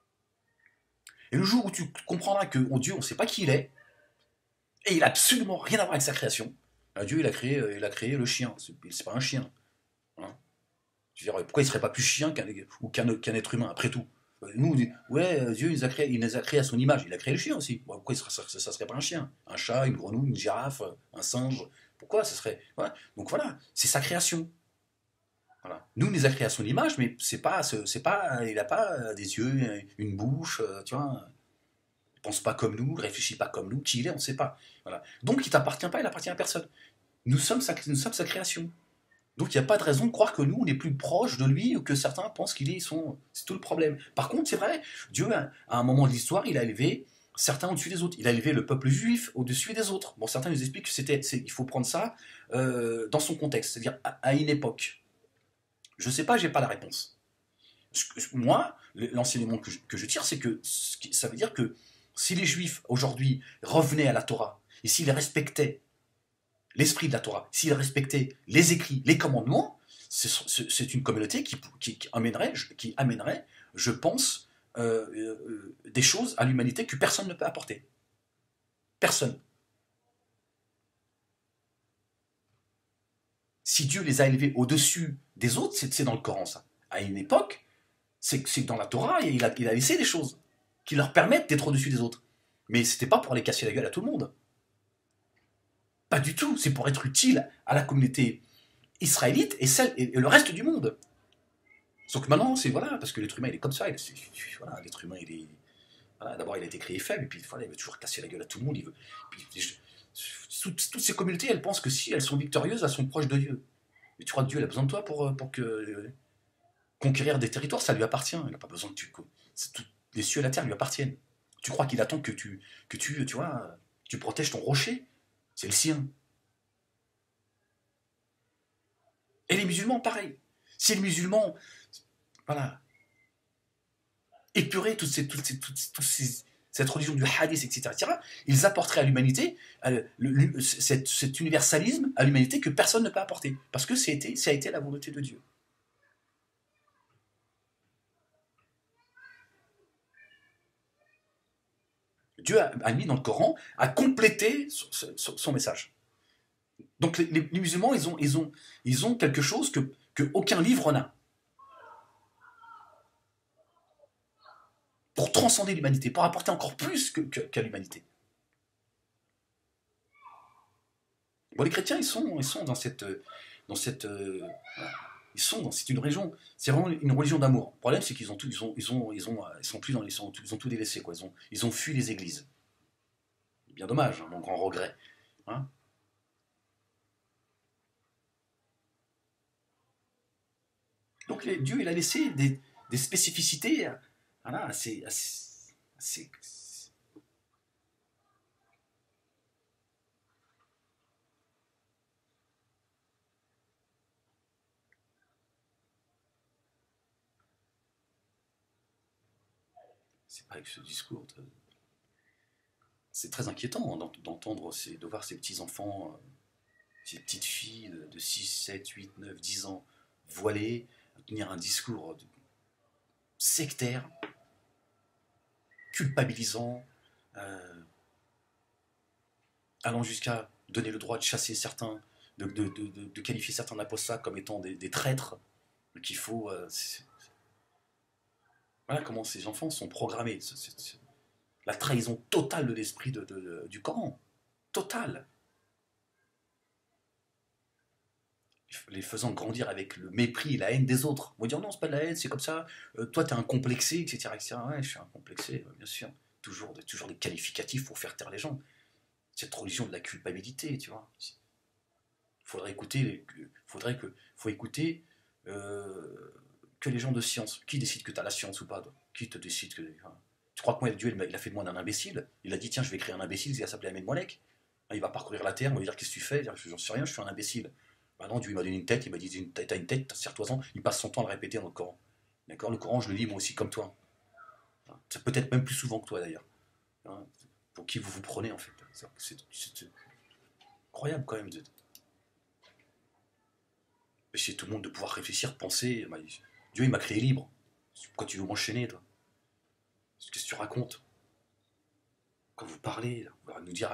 Et le jour où tu comprendras que Dieu, on ne sait pas qui il est, et il n'a absolument rien à voir avec sa création, Dieu, il a créé le chien. C'est pas un chien. Hein. Je veux dire, pourquoi il ne serait pas plus chien qu'un être humain, après tout? Nous, on dit, ouais, Dieu, il nous a créés à son image. Il a créé le chien aussi. Pourquoi ça serait pas un chien? Un chat, une grenouille, une girafe, un singe. Pourquoi ça serait... Voilà. Donc voilà, c'est sa création. Voilà. Nous, on les a créés à son image, mais il n'a pas des yeux, une bouche, tu vois. Il ne pense pas comme nous, il ne réfléchit pas comme nous. Qui il est, on ne sait pas. Voilà. Donc il ne t'appartient pas, il n'appartient à personne. Nous sommes sa création. Donc il n'y a pas de raison de croire que nous, on est plus proche de lui ou que certains pensent qu'il est c'est tout le problème. Par contre, c'est vrai, Dieu, à un moment de l'histoire, il a élevé certains au-dessus des autres. Il a élevé le peuple juif au-dessus des autres. Bon, certains nous expliquent il faut prendre ça dans son contexte, c'est-à-dire à une époque. Je ne sais pas, je n'ai pas la réponse. Moi, l'enseignement que je tire, c'est que ça veut dire que si les juifs, aujourd'hui, revenaient à la Torah, et s'ils respectaient l'esprit de la Torah, s'il respectait les écrits, les commandements, c'est une communauté qui amènerait, je pense, des choses à l'humanité que personne ne peut apporter. Personne. Si Dieu les a élevés au-dessus des autres, c'est dans le Coran, ça. À une époque, c'est dans la Torah, et il a laissé des choses qui leur permettent d'être au-dessus des autres. Mais c'était pas pour aller casser la gueule à tout le monde. Pas du tout, c'est pour être utile à la communauté israélite et le reste du monde. Sauf que maintenant, voilà, parce que l'être humain, il est comme ça. Voilà, l'être humain, il est... Voilà, d'abord, il a été créé faible, et puis voilà, il veut toujours casser la gueule à tout le monde. Toutes ces communautés, elles pensent que si elles sont victorieuses, elles sont proches de Dieu. Mais tu crois que Dieu a besoin de toi pour conquérir des territoires? Ça lui appartient. Il n'a pas besoin que les cieux et la terre lui appartiennent. Tu crois qu'il attend que tu protèges ton rocher? C'est le sien. Et les musulmans, pareil. Si les musulmans, voilà, épuraient cette religion du hadith, etc., ils apporteraient à l'humanité cet universalisme à l'humanité que personne ne peut apporter. Parce que ça a été la volonté de Dieu. Dieu a mis dans le Coran, a complété son message. Donc les musulmans, ils ont quelque chose que aucun livre n'a. Pour transcender l'humanité, pour apporter encore plus qu'à l'humanité. Bon, les chrétiens, ils sont dans cette c'est une religion, c'est vraiment une religion d'amour. Le problème, c'est qu'ils ont tout délaissé, quoi. Ils ont fui les églises. Bien dommage, hein, mon grand regret. Hein. Donc Dieu, il a laissé des spécificités, voilà, assez c'est pas avec ce discours. C'est très inquiétant d'entendre, de voir ces petits-enfants, ces petites filles de 6, 7, 8, 9, 10 ans, voilées, tenir un discours sectaire, culpabilisant, allant jusqu'à donner le droit de chasser certains, de qualifier certains apostats comme étant des traîtres. Donc il faut... voilà comment ces enfants sont programmés. La trahison totale de l'esprit du Coran. Totale. Les faisant grandir avec le mépris et la haine des autres. On va dire non, c'est pas de la haine, c'est comme ça. Toi, t'es un complexé, etc., etc. Ouais, je suis un complexé, bien sûr. Toujours des qualificatifs pour faire taire les gens. Cette religion de la culpabilité, tu vois. Faut écouter que les gens de science. Qui décide que tu as la science ou pas, toi? Qui te décide que... Enfin, tu crois que moi, Dieu, il a fait de moi un imbécile? Il a dit, tiens, je vais créer un imbécile, il va s'appeler Ahmed Moalek. Il va parcourir la terre, il va dire, qu'est-ce que tu fais? J'en sais rien, je suis un imbécile. Bah non, Dieu il m'a donné une tête, il m'a dit, t'as une tête, serre-toi-en. Il passe son temps à le répéter dans le Coran. D'accord? Le Coran, je le lis moi aussi comme toi. C'est peut-être même plus souvent que toi, d'ailleurs. Hein, pour qui vous vous prenez, en fait. C'est incroyable, quand même. Essayer tout le monde de pouvoir réfléchir, penser. Dieu, il m'a créé libre. Pourquoi tu veux m'enchaîner, toi? Qu'est-ce que tu racontes? Quand vous parlez, vous allez nous dire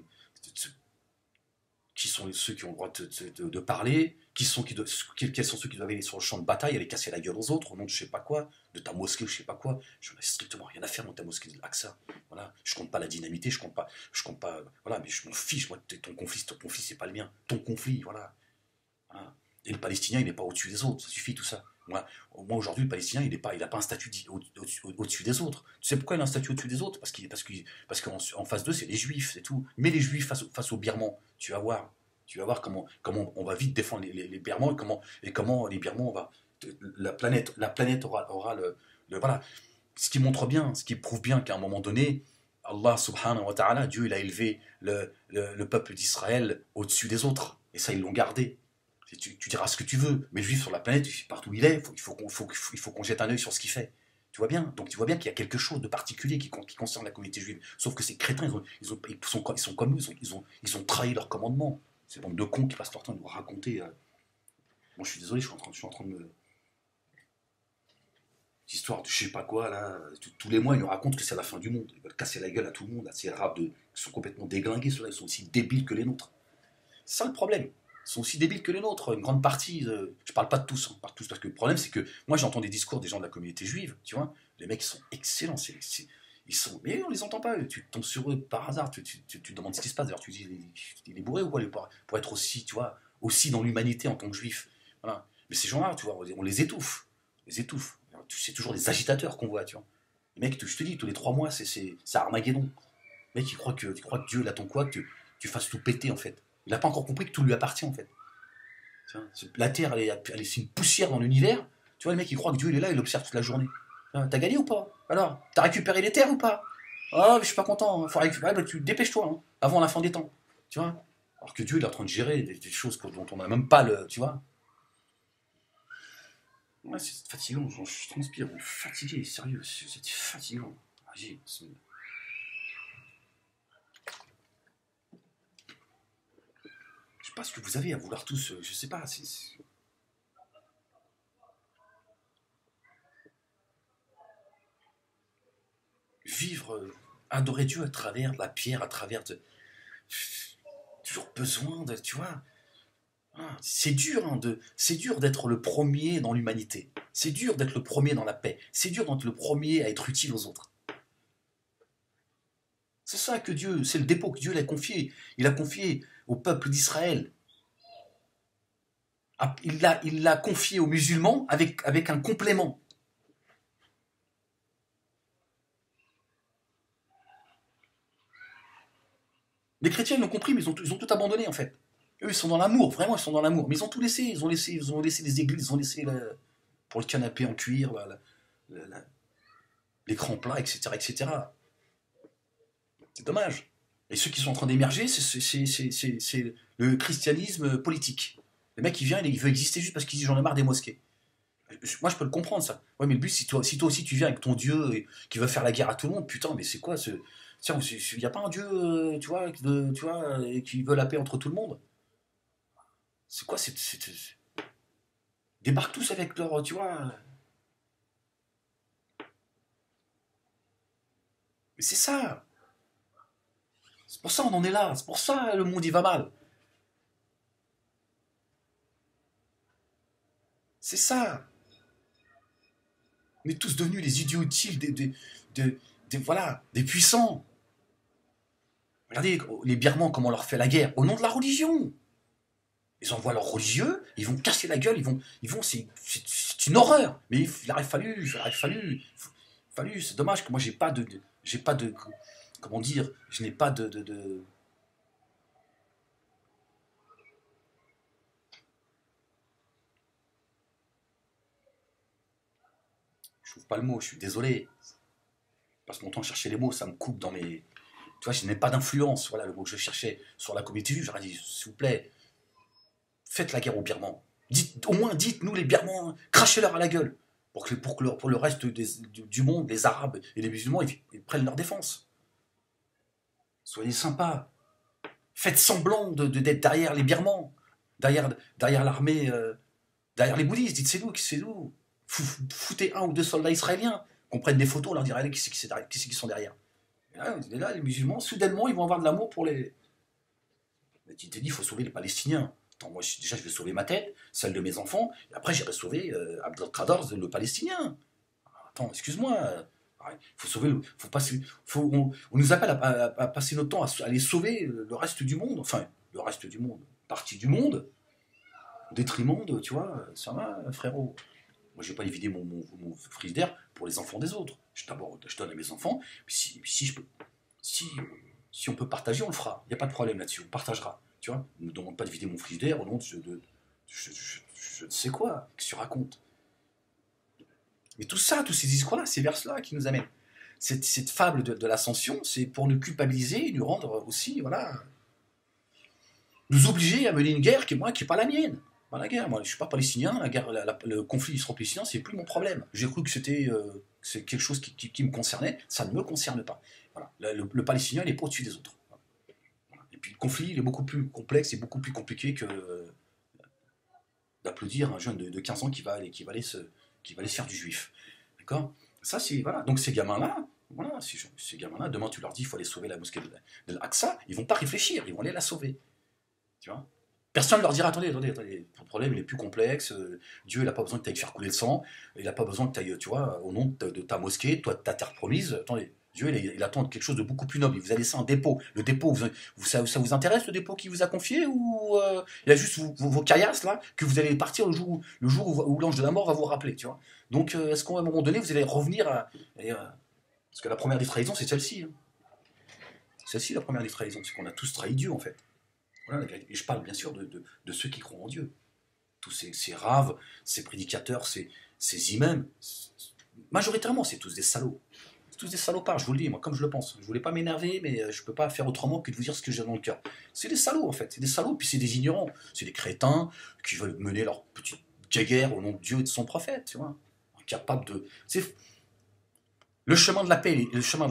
qui sont ceux qui ont le droit de parler, quels sont ceux qui doivent aller sur le champ de bataille, aller casser la gueule aux autres, au nom de je sais pas quoi, de ta mosquée ou je sais pas quoi. Je n'ai strictement rien à faire dans ta mosquée de l'Aqsa. Voilà. Je compte pas la dynamité, je compte pas, voilà, mais je m'en fiche, moi, ton conflit, c'est pas le mien. Ton conflit, voilà. Et le Palestinien, il n'est pas au-dessus des autres, ça suffit tout ça. Moi aujourd'hui, le Palestinien, il n'a pas un statut au-dessus des autres. Tu sais pourquoi il a un statut au-dessus des autres? Parce qu'en face d'eux, c'est les Juifs, c'est tout. Mais les Juifs face aux Birmans, tu vas voir comment on va vite défendre les Birmans et comment les Birmans, la planète aura voilà. Ce qui montre bien, ce qui prouve bien qu'à un moment donné, Allah subhanahu wa ta'ala, Dieu, il a élevé le peuple d'Israël au-dessus des autres. Et ça, ils l'ont gardé. Tu diras ce que tu veux, mais le juif sur la planète, partout où il est, il faut qu'on jette un œil sur ce qu'il fait. Tu vois bien? Donc tu vois bien qu'il y a quelque chose de particulier qui concerne la communauté juive. Sauf que ces crétins, ils sont comme nous, ils ont trahi leur commandement. Ces bandes de cons qui passent leur temps à nous raconter. Bon, je suis désolé, je suis en train de me... Cette histoire de je sais pas quoi, là, tous les mois, ils nous racontent que c'est la fin du monde. Ils veulent casser la gueule à tout le monde. Là, ces arabes qui sont complètement déglingués, ceux-là, ils sont aussi débiles que les nôtres. C'est ça le problème. Ils sont aussi débiles que les nôtres, une grande partie. Je parle pas de tous, hein, parce que le problème c'est que moi j'entends des discours des gens de la communauté juive, tu vois, les mecs ils sont excellents, mais on les entend pas, tu tombes sur eux par hasard, tu te demandes ce qui se passe, d'ailleurs tu dis il est bourré ou quoi pour être aussi, tu vois, aussi dans l'humanité en tant que juif, voilà. Mais ces gens-là, tu vois, on les étouffe, c'est toujours des agitateurs qu'on voit, tu vois. Les mecs, je te dis, tous les 3 mois c'est Armageddon. Le mec il croit que Dieu il attend quoi, que tu fasses tout péter en fait. Il n'a pas encore compris que tout lui appartient en fait. La Terre, c'est une poussière dans l'univers. Tu vois, le mec, il croit que Dieu, il est là, il observe toute la journée. T'as gagné ou pas? Alors, t'as récupéré les terres ou pas? Ah, mais je suis pas content. Faut récupérer. Tu dépêche-toi, hein, avant la fin des temps. Tu vois? Alors que Dieu, il est en train de gérer des choses dont on n'a même pas le. Tu vois? Ouais, c'est fatigant. Je transpire. Je suis fatigué, sérieux. C'est fatigant. Je sais pas ce que vous avez à vouloir tous, je sais pas, vivre, adorer Dieu à travers de la pierre, à travers toujours besoin de, tu vois, c'est dur, hein, c'est dur d'être le premier dans l'humanité, c'est dur d'être le premier dans la paix, c'est dur d'être le premier à être utile aux autres. C'est ça que Dieu, c'est le dépôt que Dieu l'a confié. Il a confié au peuple d'Israël. Il l'a confié aux musulmans avec un complément. Les chrétiens l'ont compris, mais ils ont tout abandonné en fait. Eux, ils sont dans l'amour, vraiment, ils sont dans l'amour. Mais ils ont tout laissé. Ils ont laissé les églises, ils ont laissé pour le canapé en cuir, l'écran plat, etc., etc. C'est dommage. Et ceux qui sont en train d'émerger, c'est le christianisme politique. Le mec, il vient, il veut exister juste parce qu'il dit j'en ai marre des mosquées. Moi, je peux le comprendre, ça. Ouais, mais le but, si toi aussi tu viens avec ton Dieu et qui veut faire la guerre à tout le monde, putain, mais c'est quoi ce. Tiens, il n'y a pas un Dieu, tu vois, qui veut la paix entre tout le monde. C'est quoi débarquent tous avec leur, tu vois. Mais c'est ça. C'est pour ça on en est là. C'est pour ça le monde il va mal. C'est ça. On est tous devenus les idiots utiles voilà, des puissants. Regardez les Birmans, comment on leur fait la guerre, au nom de la religion. Ils envoient leurs religieux, ils vont casser la gueule, c'est une horreur. Mais il aurait fallu, c'est dommage que moi j'ai pas de, comment dire, je n'ai pas de je trouve pas le mot, je suis désolé. Je passe mon temps à chercher les mots, ça me coupe dans mes... Tu vois, je n'ai pas d'influence, voilà le mot que je cherchais sur la communauté juive. J'aurais dit, s'il vous plaît, faites la guerre aux Birmans. Au moins, dites-nous les Birmans, crachez-leur à la gueule. Pour le reste du monde, les Arabes et les musulmans, ils prennent leur défense. Soyez sympas. Faites semblant d'être derrière les Birmans, derrière l'armée, derrière les bouddhistes. Dites, c'est nous. Foutez 1 ou 2 soldats israéliens, qu'on prenne des photos, on leur dira qui c'est qui sont derrière. Et là, les musulmans, soudainement, ils vont avoir de l'amour pour les... Mais tu t'es dit, il faut sauver les Palestiniens. Attends, moi, déjà, je vais sauver ma tête, celle de mes enfants, et après, j'irai sauver Abdelkader, le Palestinien. Attends, excuse-moi. Faut sauver on nous appelle à passer notre temps à aller sauver le reste du monde, enfin, le reste du monde, partie du monde, au détriment de, tu vois, ça va, frérot. Moi, je vais pas aller vider mon frigidaire pour les enfants des autres. Je donne à mes enfants, si on peut partager, on le fera. Il n'y a pas de problème là-dessus, on partagera. Tu vois, ne me demande pas de vider mon frigidaire au nom de je ne sais quoi, qu'est-ce que tu racontes. Mais tout ça, tous ces discours-là, ces vers-là qui nous amènent. Cette fable de l'ascension, c'est pour nous culpabiliser, nous rendre aussi, voilà, nous obliger à mener une guerre qui n'est pas la mienne. Pas la guerre, moi je ne suis pas palestinien, le conflit israélo-palestinien, c'est plus mon problème. J'ai cru que c'est quelque chose qui me concernait, ça ne me concerne pas. Voilà. Le palestinien, il n'est pas au-dessus des autres. Voilà. Et puis le conflit, il est beaucoup plus complexe et beaucoup plus compliqué que d'applaudir un jeune de 15 ans qui va aller se faire du juif. D'accord ? Ça, c'est, voilà. Donc ces gamins-là, voilà, ces gamins-là, demain tu leur dis il faut aller sauver la mosquée de l'Aqsa, ils vont pas réfléchir, ils vont aller la sauver. Tu vois ? Personne ne leur dira attendez, le problème il est plus complexe, Dieu il n'a pas besoin que tu ailles faire couler le sang, il n'a pas besoin que tu ailles, tu vois, au nom de ta mosquée, toi, de ta terre promise, attendez, Dieu il attend quelque chose de beaucoup plus noble, il vous a laissé un dépôt. Le dépôt, ça vous intéresse le dépôt qu'il vous a confié, ou il y a juste vos caillasses là, que vous allez partir le jour où l'ange de la mort va vous rappeler, tu vois. Donc est-ce qu'à un moment donné vous allez revenir parce que la première des trahisons c'est celle-ci. Hein. Celle-ci la première des trahisons, c'est qu'on a tous trahi Dieu en fait. Voilà, et je parle bien sûr de ceux qui croient en Dieu. Tous ces raves, ces prédicateurs, ces imams, majoritairement, c'est tous des salauds. C'est tous des salopards, je vous le dis, moi, comme je le pense. Je ne voulais pas m'énerver, mais je ne peux pas faire autrement que de vous dire ce que j'ai dans le cœur. C'est des salauds, en fait. C'est des salauds, puis c'est des ignorants. C'est des crétins qui veulent mener leur petite guerre au nom de Dieu et de son prophète, tu vois. Incapables de... Le chemin de la paix,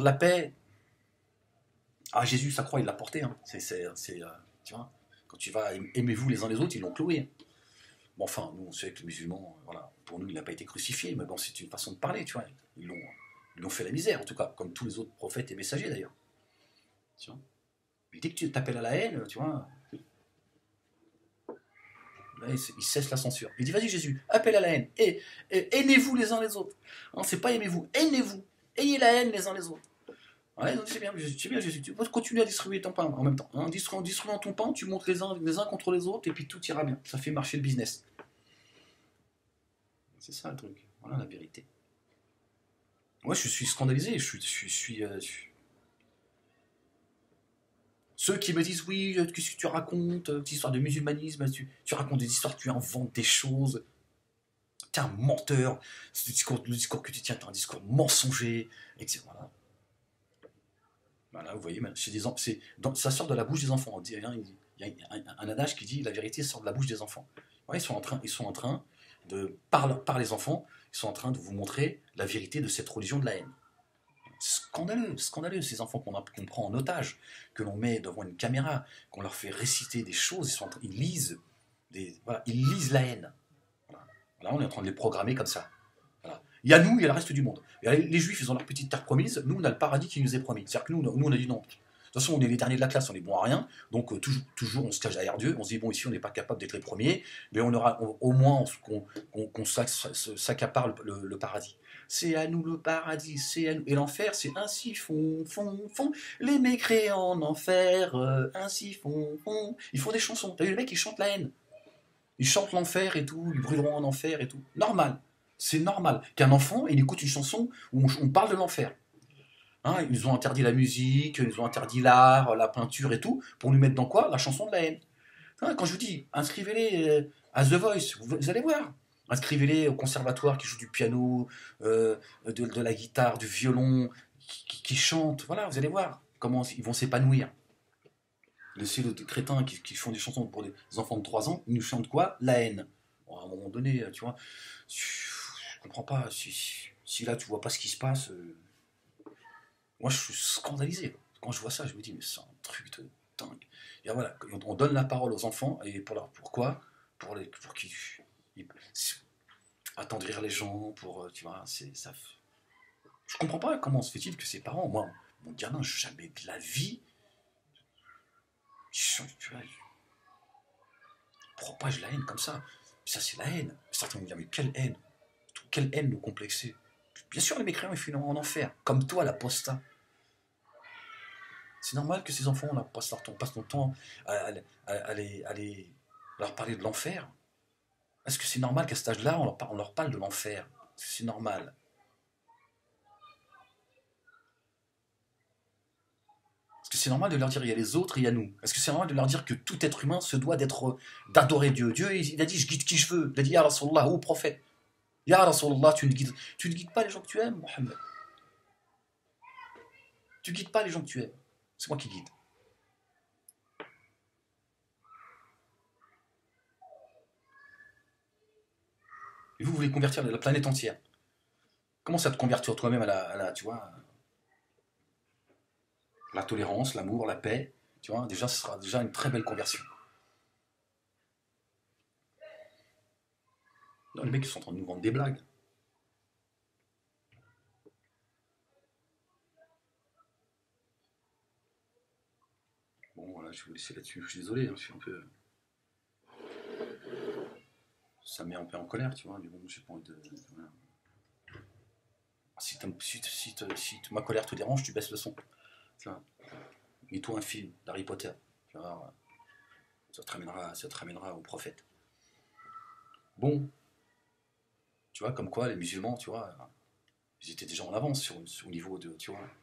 Ah, Jésus, sa croix, il l'a porté, hein. Tu vois, quand tu vas aimez-vous les uns les autres, ils l'ont cloué. Bon, enfin, nous, on sait que les musulmans, voilà, pour nous, il n'a pas été crucifié, mais bon, c'est une façon de parler, tu vois. Ils l'ont fait la misère, en tout cas, comme tous les autres prophètes et messagers, d'ailleurs. Tu vois. Mais dès que tu t'appelles à la haine, tu vois, là, il cesse la censure. Il dit, vas-y, Jésus, appelle à la haine. Et aimez-vous les uns les autres. Non, c'est pas aimez-vous, aimez-vous. Ayez la haine les uns les autres. Ouais, c'est bien, Jésus. Tu peux continuer à distribuer ton pain en même temps. En distribuant ton pain, tu montes les uns contre les autres, et puis tout ira bien. Ça fait marcher le business. C'est ça le truc. Voilà la vérité. Moi, je suis scandalisé. Ceux qui me disent, oui, qu'est-ce que tu racontes, des histoires de musulmanisme, tu racontes des histoires, tu inventes des choses. T'es un menteur. Le discours que tu tiens, t'es un discours mensonger, etc. Voilà. Voilà, vous voyez, ça sort de la bouche des enfants. Il y a un adage qui dit la vérité sort de la bouche des enfants. Ouais, ils sont en train de, par les enfants, ils sont en train de vous montrer la vérité de cette religion de la haine. Scandaleux, ces enfants qu'on prend en otage, que l'on met devant une caméra, qu'on leur fait réciter des choses, ils lisent la haine. Voilà, on est en train de les programmer comme ça. Voilà. Il y a nous, il y a le reste du monde. Et les Juifs, ils ont leur petite terre promise. Nous, on a le paradis qui nous est promis. C'est-à-dire que nous, on a dit non. toute façon, on est les derniers de la classe, on est bon à rien, donc toujours on se cache derrière Dieu, on se dit, bon, ici, on n'est pas capable d'être les premiers, mais au moins qu'on s'accapare le paradis. C'est à nous le paradis, c'est à nous. Et l'enfer, c'est ainsi font, les mécréants en enfer, ainsi font. Ils font des chansons. T'as vu, les mecs, ils chantent la haine. Ils chantent l'enfer et tout, ils brûleront en enfer et tout. Normal. C'est normal qu'un enfant, il écoute une chanson où on parle de l'enfer. Hein, ils ont interdit la musique, ils ont interdit l'art, la peinture et tout, pour nous mettre dans quoi? La chanson de la haine. Hein, quand je vous dis, inscrivez-les à The Voice, vous allez voir. Inscrivez-les au conservatoire qui joue du piano, de la guitare, du violon, qui chantent. Voilà, vous allez voir comment ils vont s'épanouir. Laissez les crétins qui font des chansons pour des enfants de 3 ans, ils nous chantent quoi? La haine. Bon, à un moment donné, tu vois, je comprends pas. Si là, tu vois pas ce qui se passe... Moi, je suis scandalisé. Quand je vois ça, je me dis, mais c'est un truc de dingue. Et voilà, on donne la parole aux enfants, et pourquoi? Pour qu'ils attendrir les gens, tu vois, ça. Je comprends pas comment se fait-il que ses parents, moi, mon gamin, jamais de la vie, tu vois, propage la haine comme ça. Ça, c'est la haine. Certains vont me dire, mais quelle haine? Quelle haine le complexer? Bien sûr, les mécréants, ils finiront en enfer. Comme toi, l'apostat. C'est normal que ces enfants, on passe notre temps à leur parler de l'enfer. Est-ce que c'est normal qu'à cet âge-là, on leur parle de l'enfer? Est-ce que c'est normal? Est-ce que c'est normal de leur dire il y a les autres et il y a nous? Est-ce que c'est normal de leur dire que tout être humain se doit d'adorer Dieu? Dieu, il a dit je guide qui je veux. Il a dit Ya Rasulallah, ô prophète. Ya Rasulallah, tu ne guides pas les gens que tu aimes, Mohammed. Tu guides pas les gens que tu aimes. C'est moi qui guide. Et vous voulez convertir la planète entière. Commence à te convertir toi-même tu vois, la tolérance, l'amour, la paix. Tu vois, déjà, ce sera déjà une très belle conversion. Non, les mecs, ils sont en train de nous vendre des blagues. Bon, voilà, je vais vous laisser là-dessus. Je suis désolé, hein, je suis un peu... Ça me met un peu en colère, tu vois, mais bon, j'ai pas envie de... Voilà. Si ma colère te dérange, tu baisses le son. Mets-toi un film d'Harry Potter. Tu vois, ça te ramènera au prophète. Bon, tu vois, comme quoi les musulmans, tu vois, ils étaient déjà en avance au niveau de, tu vois.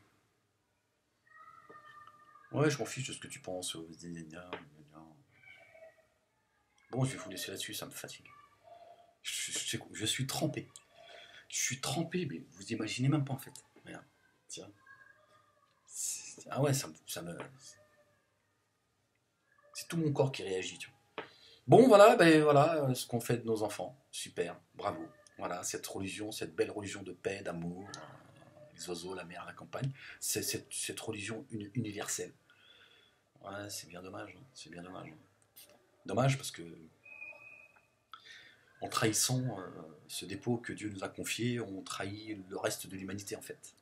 Ouais, je m'en fiche de ce que tu penses. Bon, je vais vous laisser là-dessus, ça me fatigue. Je suis trempé. Je suis trempé, mais vous imaginez même pas en fait. Regarde, tiens. Ah ouais, ça me... C'est tout mon corps qui réagit, tu vois. Bon, voilà, ben voilà ce qu'on fait de nos enfants. Super, bravo. Voilà, cette religion, cette belle religion de paix, d'amour, les oiseaux, la mer, la campagne, c'est cette religion universelle. Ouais, c'est bien dommage, hein, c'est bien dommage. Dommage parce que en trahissant ce dépôt que Dieu nous a confié, on trahit le reste de l'humanité en fait.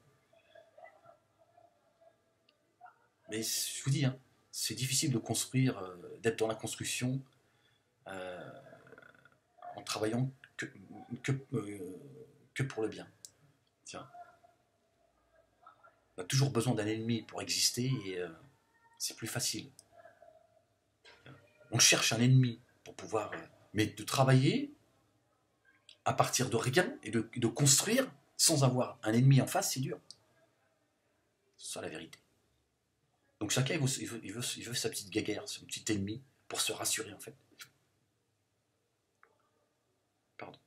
Mais je vous dis, hein, c'est difficile de construire, d'être dans la construction en travaillant que pour le bien. Tiens. On a toujours besoin d'un ennemi pour exister et c'est plus facile. On cherche un ennemi pour pouvoir... mais de travailler à partir de rien et de construire sans avoir un ennemi en face, c'est dur. C'est ça la vérité. Donc chacun il veut sa petite guéguerre, son petit ennemi, pour se rassurer en fait. Pardon.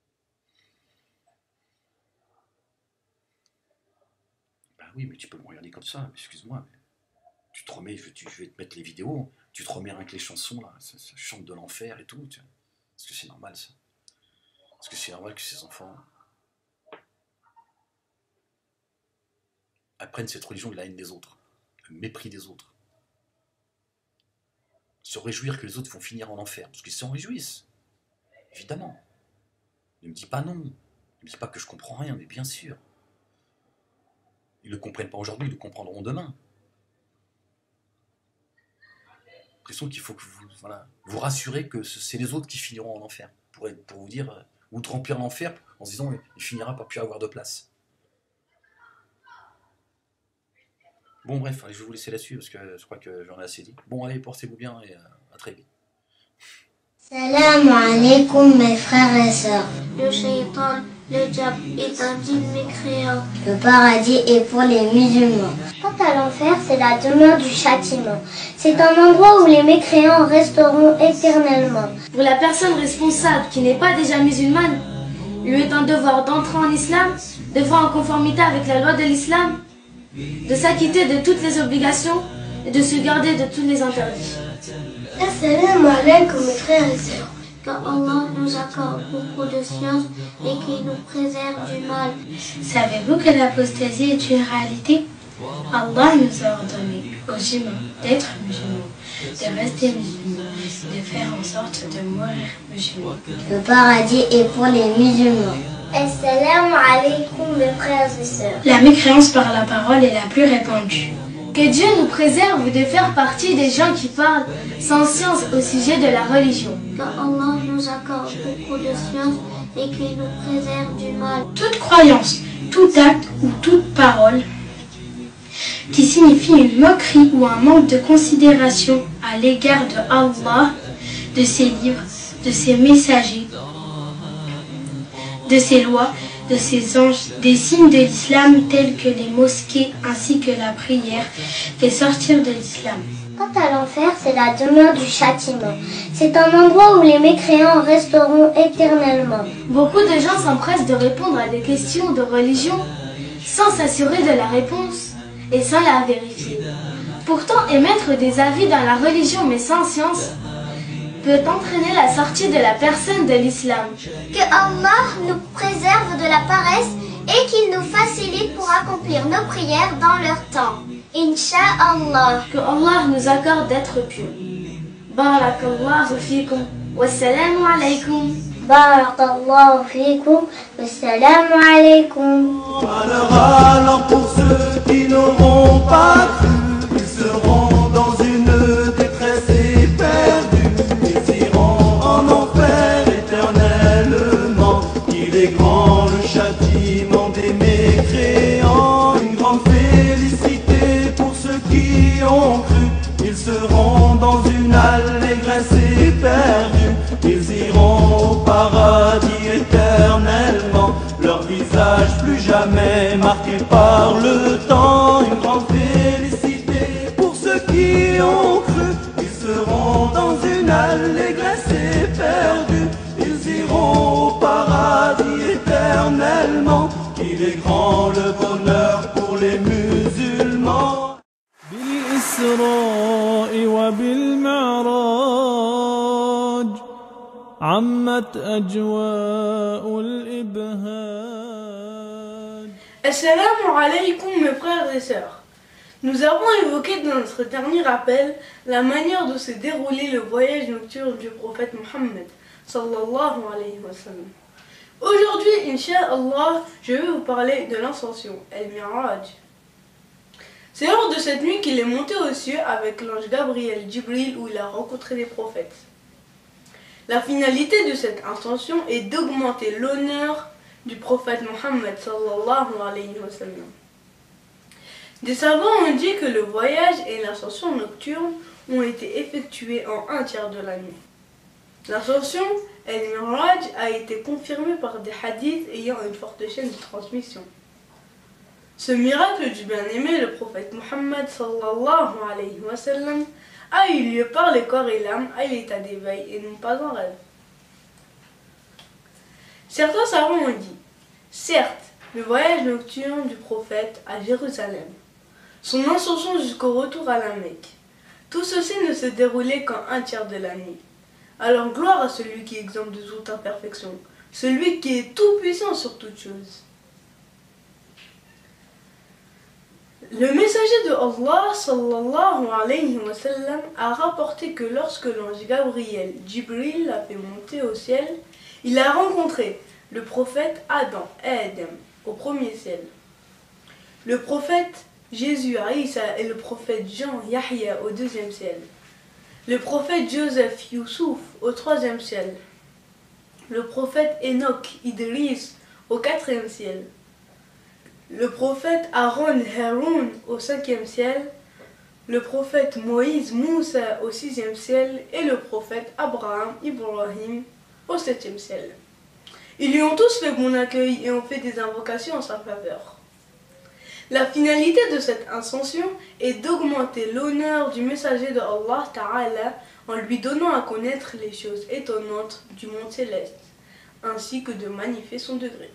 Ben oui, mais tu peux me regarder comme ça, excuse-moi. Mais tu te remets, je vais te mettre les vidéos, tu te remets avec les chansons, là, ça chante de l'enfer et tout. Est-ce que c'est normal ça? Est-ce que c'est normal que ces enfants apprennent cette religion de la haine des autres, le mépris des autres? Se réjouir que les autres vont finir en enfer, parce qu'ils s'en réjouissent, évidemment. Ne me dis pas non, ne me dis pas que je comprends rien, mais bien sûr. Ils ne le comprennent pas aujourd'hui, ils le comprendront demain. l'impression qu'il faut que vous, voilà, vous rassurez que c'est les autres qui finiront en enfer. Pour vous dire, ou de remplir l'enfer en se disant il finira par plus avoir de place. Bon bref, allez, je vais vous laisser là-dessus parce que je crois que j'en ai assez dit. Bon allez, portez-vous bien et à très vite. Salam alaikum mes frères et sœurs. Le shaitan, le diable est un djinn mécréant. Le paradis est pour les musulmans. Quant à l'enfer, c'est la demeure du châtiment. C'est un endroit où les mécréants resteront éternellement. Pour la personne responsable qui n'est pas déjà musulmane, lui est un devoir d'entrer en islam, de voir en conformité avec la loi de l'islam, de s'acquitter de toutes les obligations et de se garder de tous les interdits. Assalamu alaikum mes frères et sœurs. Que Allah nous accorde beaucoup de science et qu'il nous préserve du mal. Savez-vous que l'apostasie est une réalité? Allah nous a ordonné aux humains d'être musulmans, de rester musulmans, de faire en sorte de mourir musulmans. Le paradis est pour les musulmans. Assalamu alaikum mes frères et sœurs. La mécréance par la parole est la plus répandue. Que Dieu nous préserve de faire partie des gens qui parlent sans science au sujet de la religion. Que Allah nous accorde beaucoup de science et qu'il nous préserve du mal. Toute croyance, tout acte ou toute parole qui signifie une moquerie ou un manque de considération à l'égard de Allah, de ses livres, de ses messagers, de ses lois, de ses anges, des signes de l'islam tels que les mosquées ainsi que la prière, fait sortir de l'islam. Quant à l'enfer, c'est la demeure du châtiment. C'est un endroit où les mécréants resteront éternellement. Beaucoup de gens s'empressent de répondre à des questions de religion sans s'assurer de la réponse et sans la vérifier. Pourtant, émettre des avis dans la religion mais sans science peut entraîner la sortie de la personne de l'islam. Que Allah nous préserve de la paresse et qu'il nous facilite pour accomplir nos prières dans leur temps. Inch'Allah. Que Allah nous accorde d'être pieux. Barakallahu fikum. Wassalamu alaikum. Barakallahu fikum. Wassalamu alaikum. Alors pour ceux qui n'auront pas cru, ils seront dans une détresse éperdue. Ils iront en enfer éternellement. Il est grand le châtiment des mécréants. Une grande félicité pour ceux qui ont cru. Ils seront dans une allégresse éperdue. Ils iront au paradis éternellement. Leur visage plus jamais marqué par le temps. Une grande félicité pour ceux qui ont cru. Ils seront dans une allégresse éperdue. Ils iront au paradis éternellement. Il est grand le bonheur pour les musulmans. بالإسراء وبالمعراج عمت أجواء الإبهاج. Assalamu alaikum mes frères et sœurs. Nous avons évoqué dans notre dernier rappel la manière dont s'est déroulé le voyage nocturne du prophète Mohammed sallallahu alayhi wa sallam. Aujourd'hui, Inch'Allah, je vais vous parler de l'ascension, El-Miraj. C'est lors de cette nuit qu'il est monté aux cieux avec l'ange Gabriel Jibril où il a rencontré les prophètes. La finalité de cette ascension est d'augmenter l'honneur du prophète Mohammed sallallahu alayhi wa sallam. Des savants ont dit que le voyage et l'ascension nocturne ont été effectués en un tiers de la nuit. L'ascension, El-Miraj, a été confirmée par des hadiths ayant une forte chaîne de transmission. Ce miracle du bien-aimé, le prophète Mohammed sallallahu alayhi wa sallam, a eu lieu par le corps et l'âme à l'état d'éveil et non pas en rêve. Certains savants ont dit, certes, le voyage nocturne du prophète à Jérusalem, son ascension jusqu'au retour à la Mecque, tout ceci ne se déroulait qu'en un tiers de la nuit. Alors gloire à celui qui est exempt de toute imperfection, celui qui est tout puissant sur toutes choses. Le messager de Allah sallallahu alayhi wa sallam a rapporté que lorsque l'ange Gabriel Jibril l'a fait monter au ciel, il a rencontré le prophète Adam au premier ciel, le prophète Jésus Isa et le prophète Jean Yahya au deuxième ciel. Le prophète Joseph Youssouf au 3e ciel. Le prophète Enoch Idris au 4e ciel. Le prophète Aaron Haroun au 5e ciel. Le prophète Moïse Moussa au 6e ciel. Et le prophète Abraham Ibrahim au 7e ciel. Ils lui ont tous fait bon accueil et ont fait des invocations en sa faveur. La finalité de cette ascension est d'augmenter l'honneur du messager de Allah Ta'ala en lui donnant à connaître les choses étonnantes du monde céleste, ainsi que de magnifier son degré.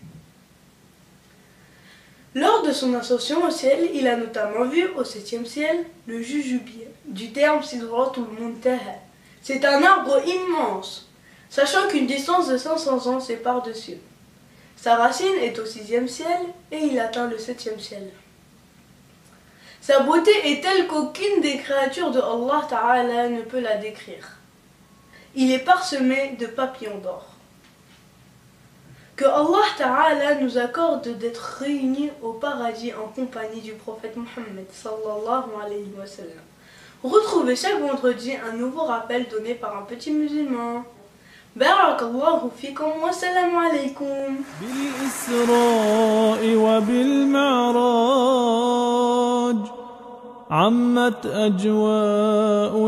Lors de son ascension au ciel, il a notamment vu au 7e ciel le jujubie, du terme Sidratul Muntaha. C'est un arbre immense, sachant qu'une distance de 500 ans sépare de cieux. Sa racine est au 6e ciel et il atteint le 7e ciel. Sa beauté est telle qu'aucune des créatures de Allah Ta'ala ne peut la décrire. Il est parsemé de papillons d'or. Que Allah Ta'ala nous accorde d'être réunis au paradis en compagnie du prophète Mohammed sallallahu alayhi wa sallam. Retrouvez chaque vendredi un nouveau rappel donné par un petit musulman. بارك الله فيكم والسلام عليكم. بالإسراء وبالمعراج عمت أجواء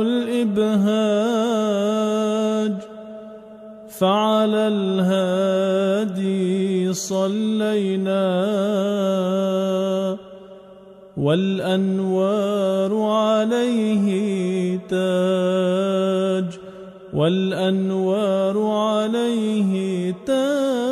الإبهاج فعلى الهادي صلينا والأنوار عليه تاج والأنوار عليه تاج